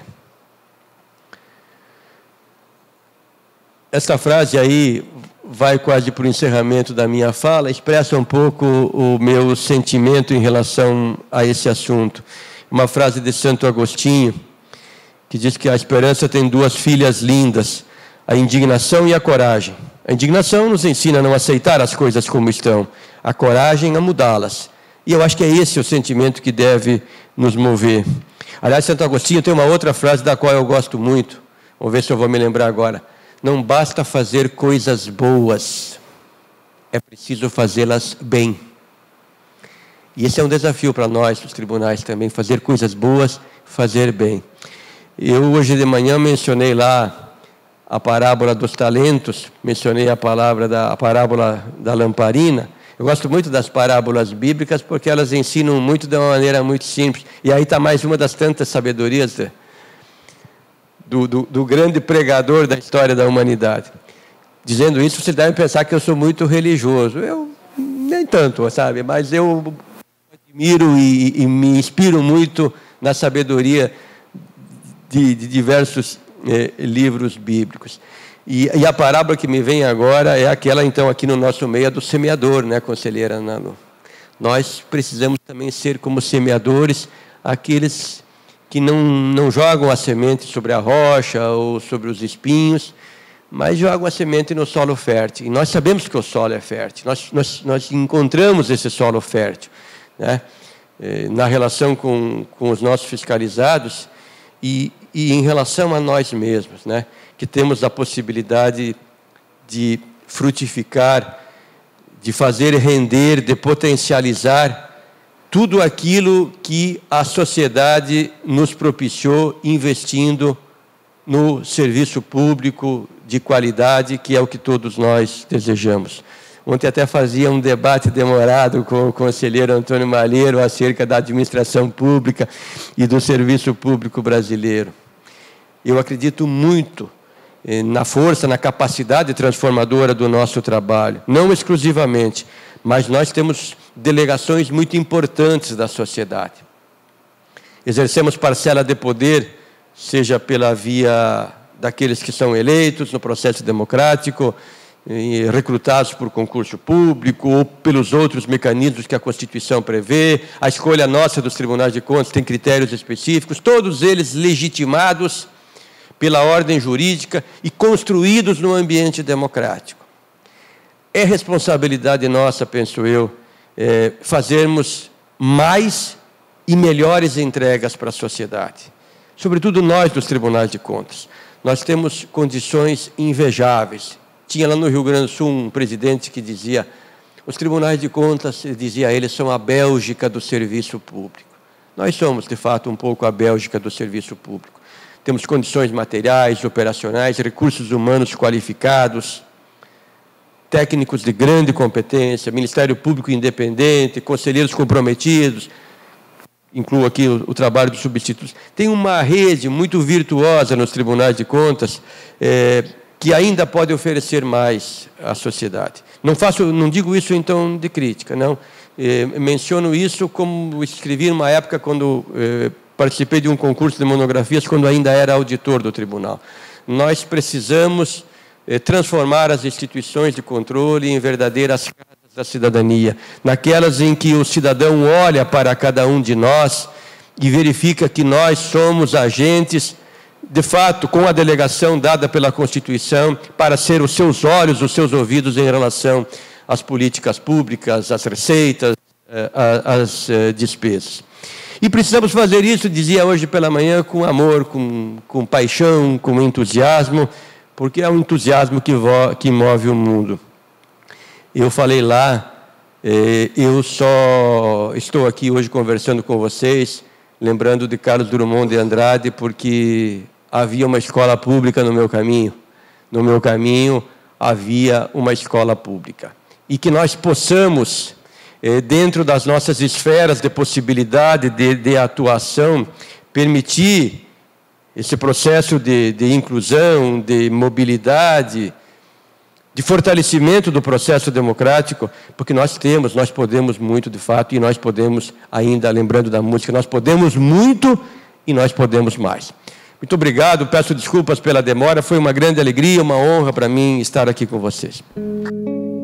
Essa frase aí vai quase para o encerramento da minha fala, expressa um pouco o meu sentimento em relação a esse assunto. Uma frase de Santo Agostinho, que diz que a esperança tem 2 filhas lindas, a indignação e a coragem. A indignação nos ensina a não aceitar as coisas como estão, a coragem a mudá-las. E eu acho que é esse o sentimento que deve nos mover. Aliás, Santo Agostinho tem uma outra frase da qual eu gosto muito, vamos ver se eu vou me lembrar agora. Não basta fazer coisas boas, é preciso fazê-las bem. E esse é um desafio para nós, os tribunais também, fazer coisas boas, fazer bem. Eu hoje de manhã mencionei lá a parábola dos talentos, mencionei a parábola da lamparina. Eu gosto muito das parábolas bíblicas porque elas ensinam muito de uma maneira muito simples. E aí está mais uma das tantas sabedorias do grande pregador da história da humanidade. Dizendo isso, vocês devem pensar que eu sou muito religioso. Eu nem tanto, sabe? Mas eu admiro e me inspiro muito na sabedoria de diversos livros bíblicos. E a parábola que me vem agora é aquela, então, aqui no nosso meio, do semeador, né, conselheira Nano? Nós precisamos também ser como semeadores, aqueles que não jogam a semente sobre a rocha ou sobre os espinhos, mas jogam a semente no solo fértil. E nós sabemos que o solo é fértil, nós encontramos esse solo fértil, né? Na relação com os nossos fiscalizados e em relação a nós mesmos, né? Que temos a possibilidade de frutificar, de fazer render, de potencializar tudo aquilo que a sociedade nos propiciou investindo no serviço público de qualidade, que é o que todos nós desejamos. Ontem até fazia um debate demorado com o conselheiro Antônio Malheiro acerca da administração pública e do serviço público brasileiro. Eu acredito muito na força, na capacidade transformadora do nosso trabalho, não exclusivamente, mas nós temos delegações muito importantes da sociedade. Exercemos parcela de poder, seja pela via daqueles que são eleitos no processo democrático, recrutados por concurso público ou pelos outros mecanismos que a Constituição prevê. A escolha nossa dos tribunais de contas tem critérios específicos, todos eles legitimados pela ordem jurídica e construídos no ambiente democrático. É responsabilidade nossa, penso eu, fazermos mais e melhores entregas para a sociedade. Sobretudo nós dos tribunais de contas. Nós temos condições invejáveis. Tinha lá no Rio Grande do Sul um presidente que dizia, os tribunais de contas, dizia ele, são a Bélgica do serviço público. Nós somos, de fato, um pouco a Bélgica do serviço público. Temos condições materiais, operacionais, recursos humanos qualificados, técnicos de grande competência, Ministério Público independente, conselheiros comprometidos, incluo aqui o trabalho dos substitutos. Tem uma rede muito virtuosa nos tribunais de contas, que ainda pode oferecer mais à sociedade. Não digo isso, então, de crítica, não. Menciono isso como escrevi numa época quando participei de um concurso de monografias, quando ainda era auditor do tribunal. Nós precisamos transformar as instituições de controle em verdadeiras casas da cidadania, naquelas em que o cidadão olha para cada um de nós e verifica que nós somos agentes, de fato, com a delegação dada pela Constituição, para ser os seus olhos, os seus ouvidos em relação às políticas públicas, às receitas, às despesas. E precisamos fazer isso, dizia hoje pela manhã, com amor, com paixão, com entusiasmo, porque é um entusiasmo que move o mundo. Eu falei lá, eu só estou aqui hoje conversando com vocês, lembrando de Carlos Drummond de Andrade, porque havia uma escola pública no meu caminho. No meu caminho havia uma escola pública. E que nós possamos, dentro das nossas esferas de possibilidade de atuação, permitir esse processo de inclusão, de mobilidade, de fortalecimento do processo democrático, porque nós podemos muito, de fato, e nós podemos, ainda lembrando da música, nós podemos muito e nós podemos mais. Muito obrigado, peço desculpas pela demora, foi uma grande alegria, uma honra para mim estar aqui com vocês.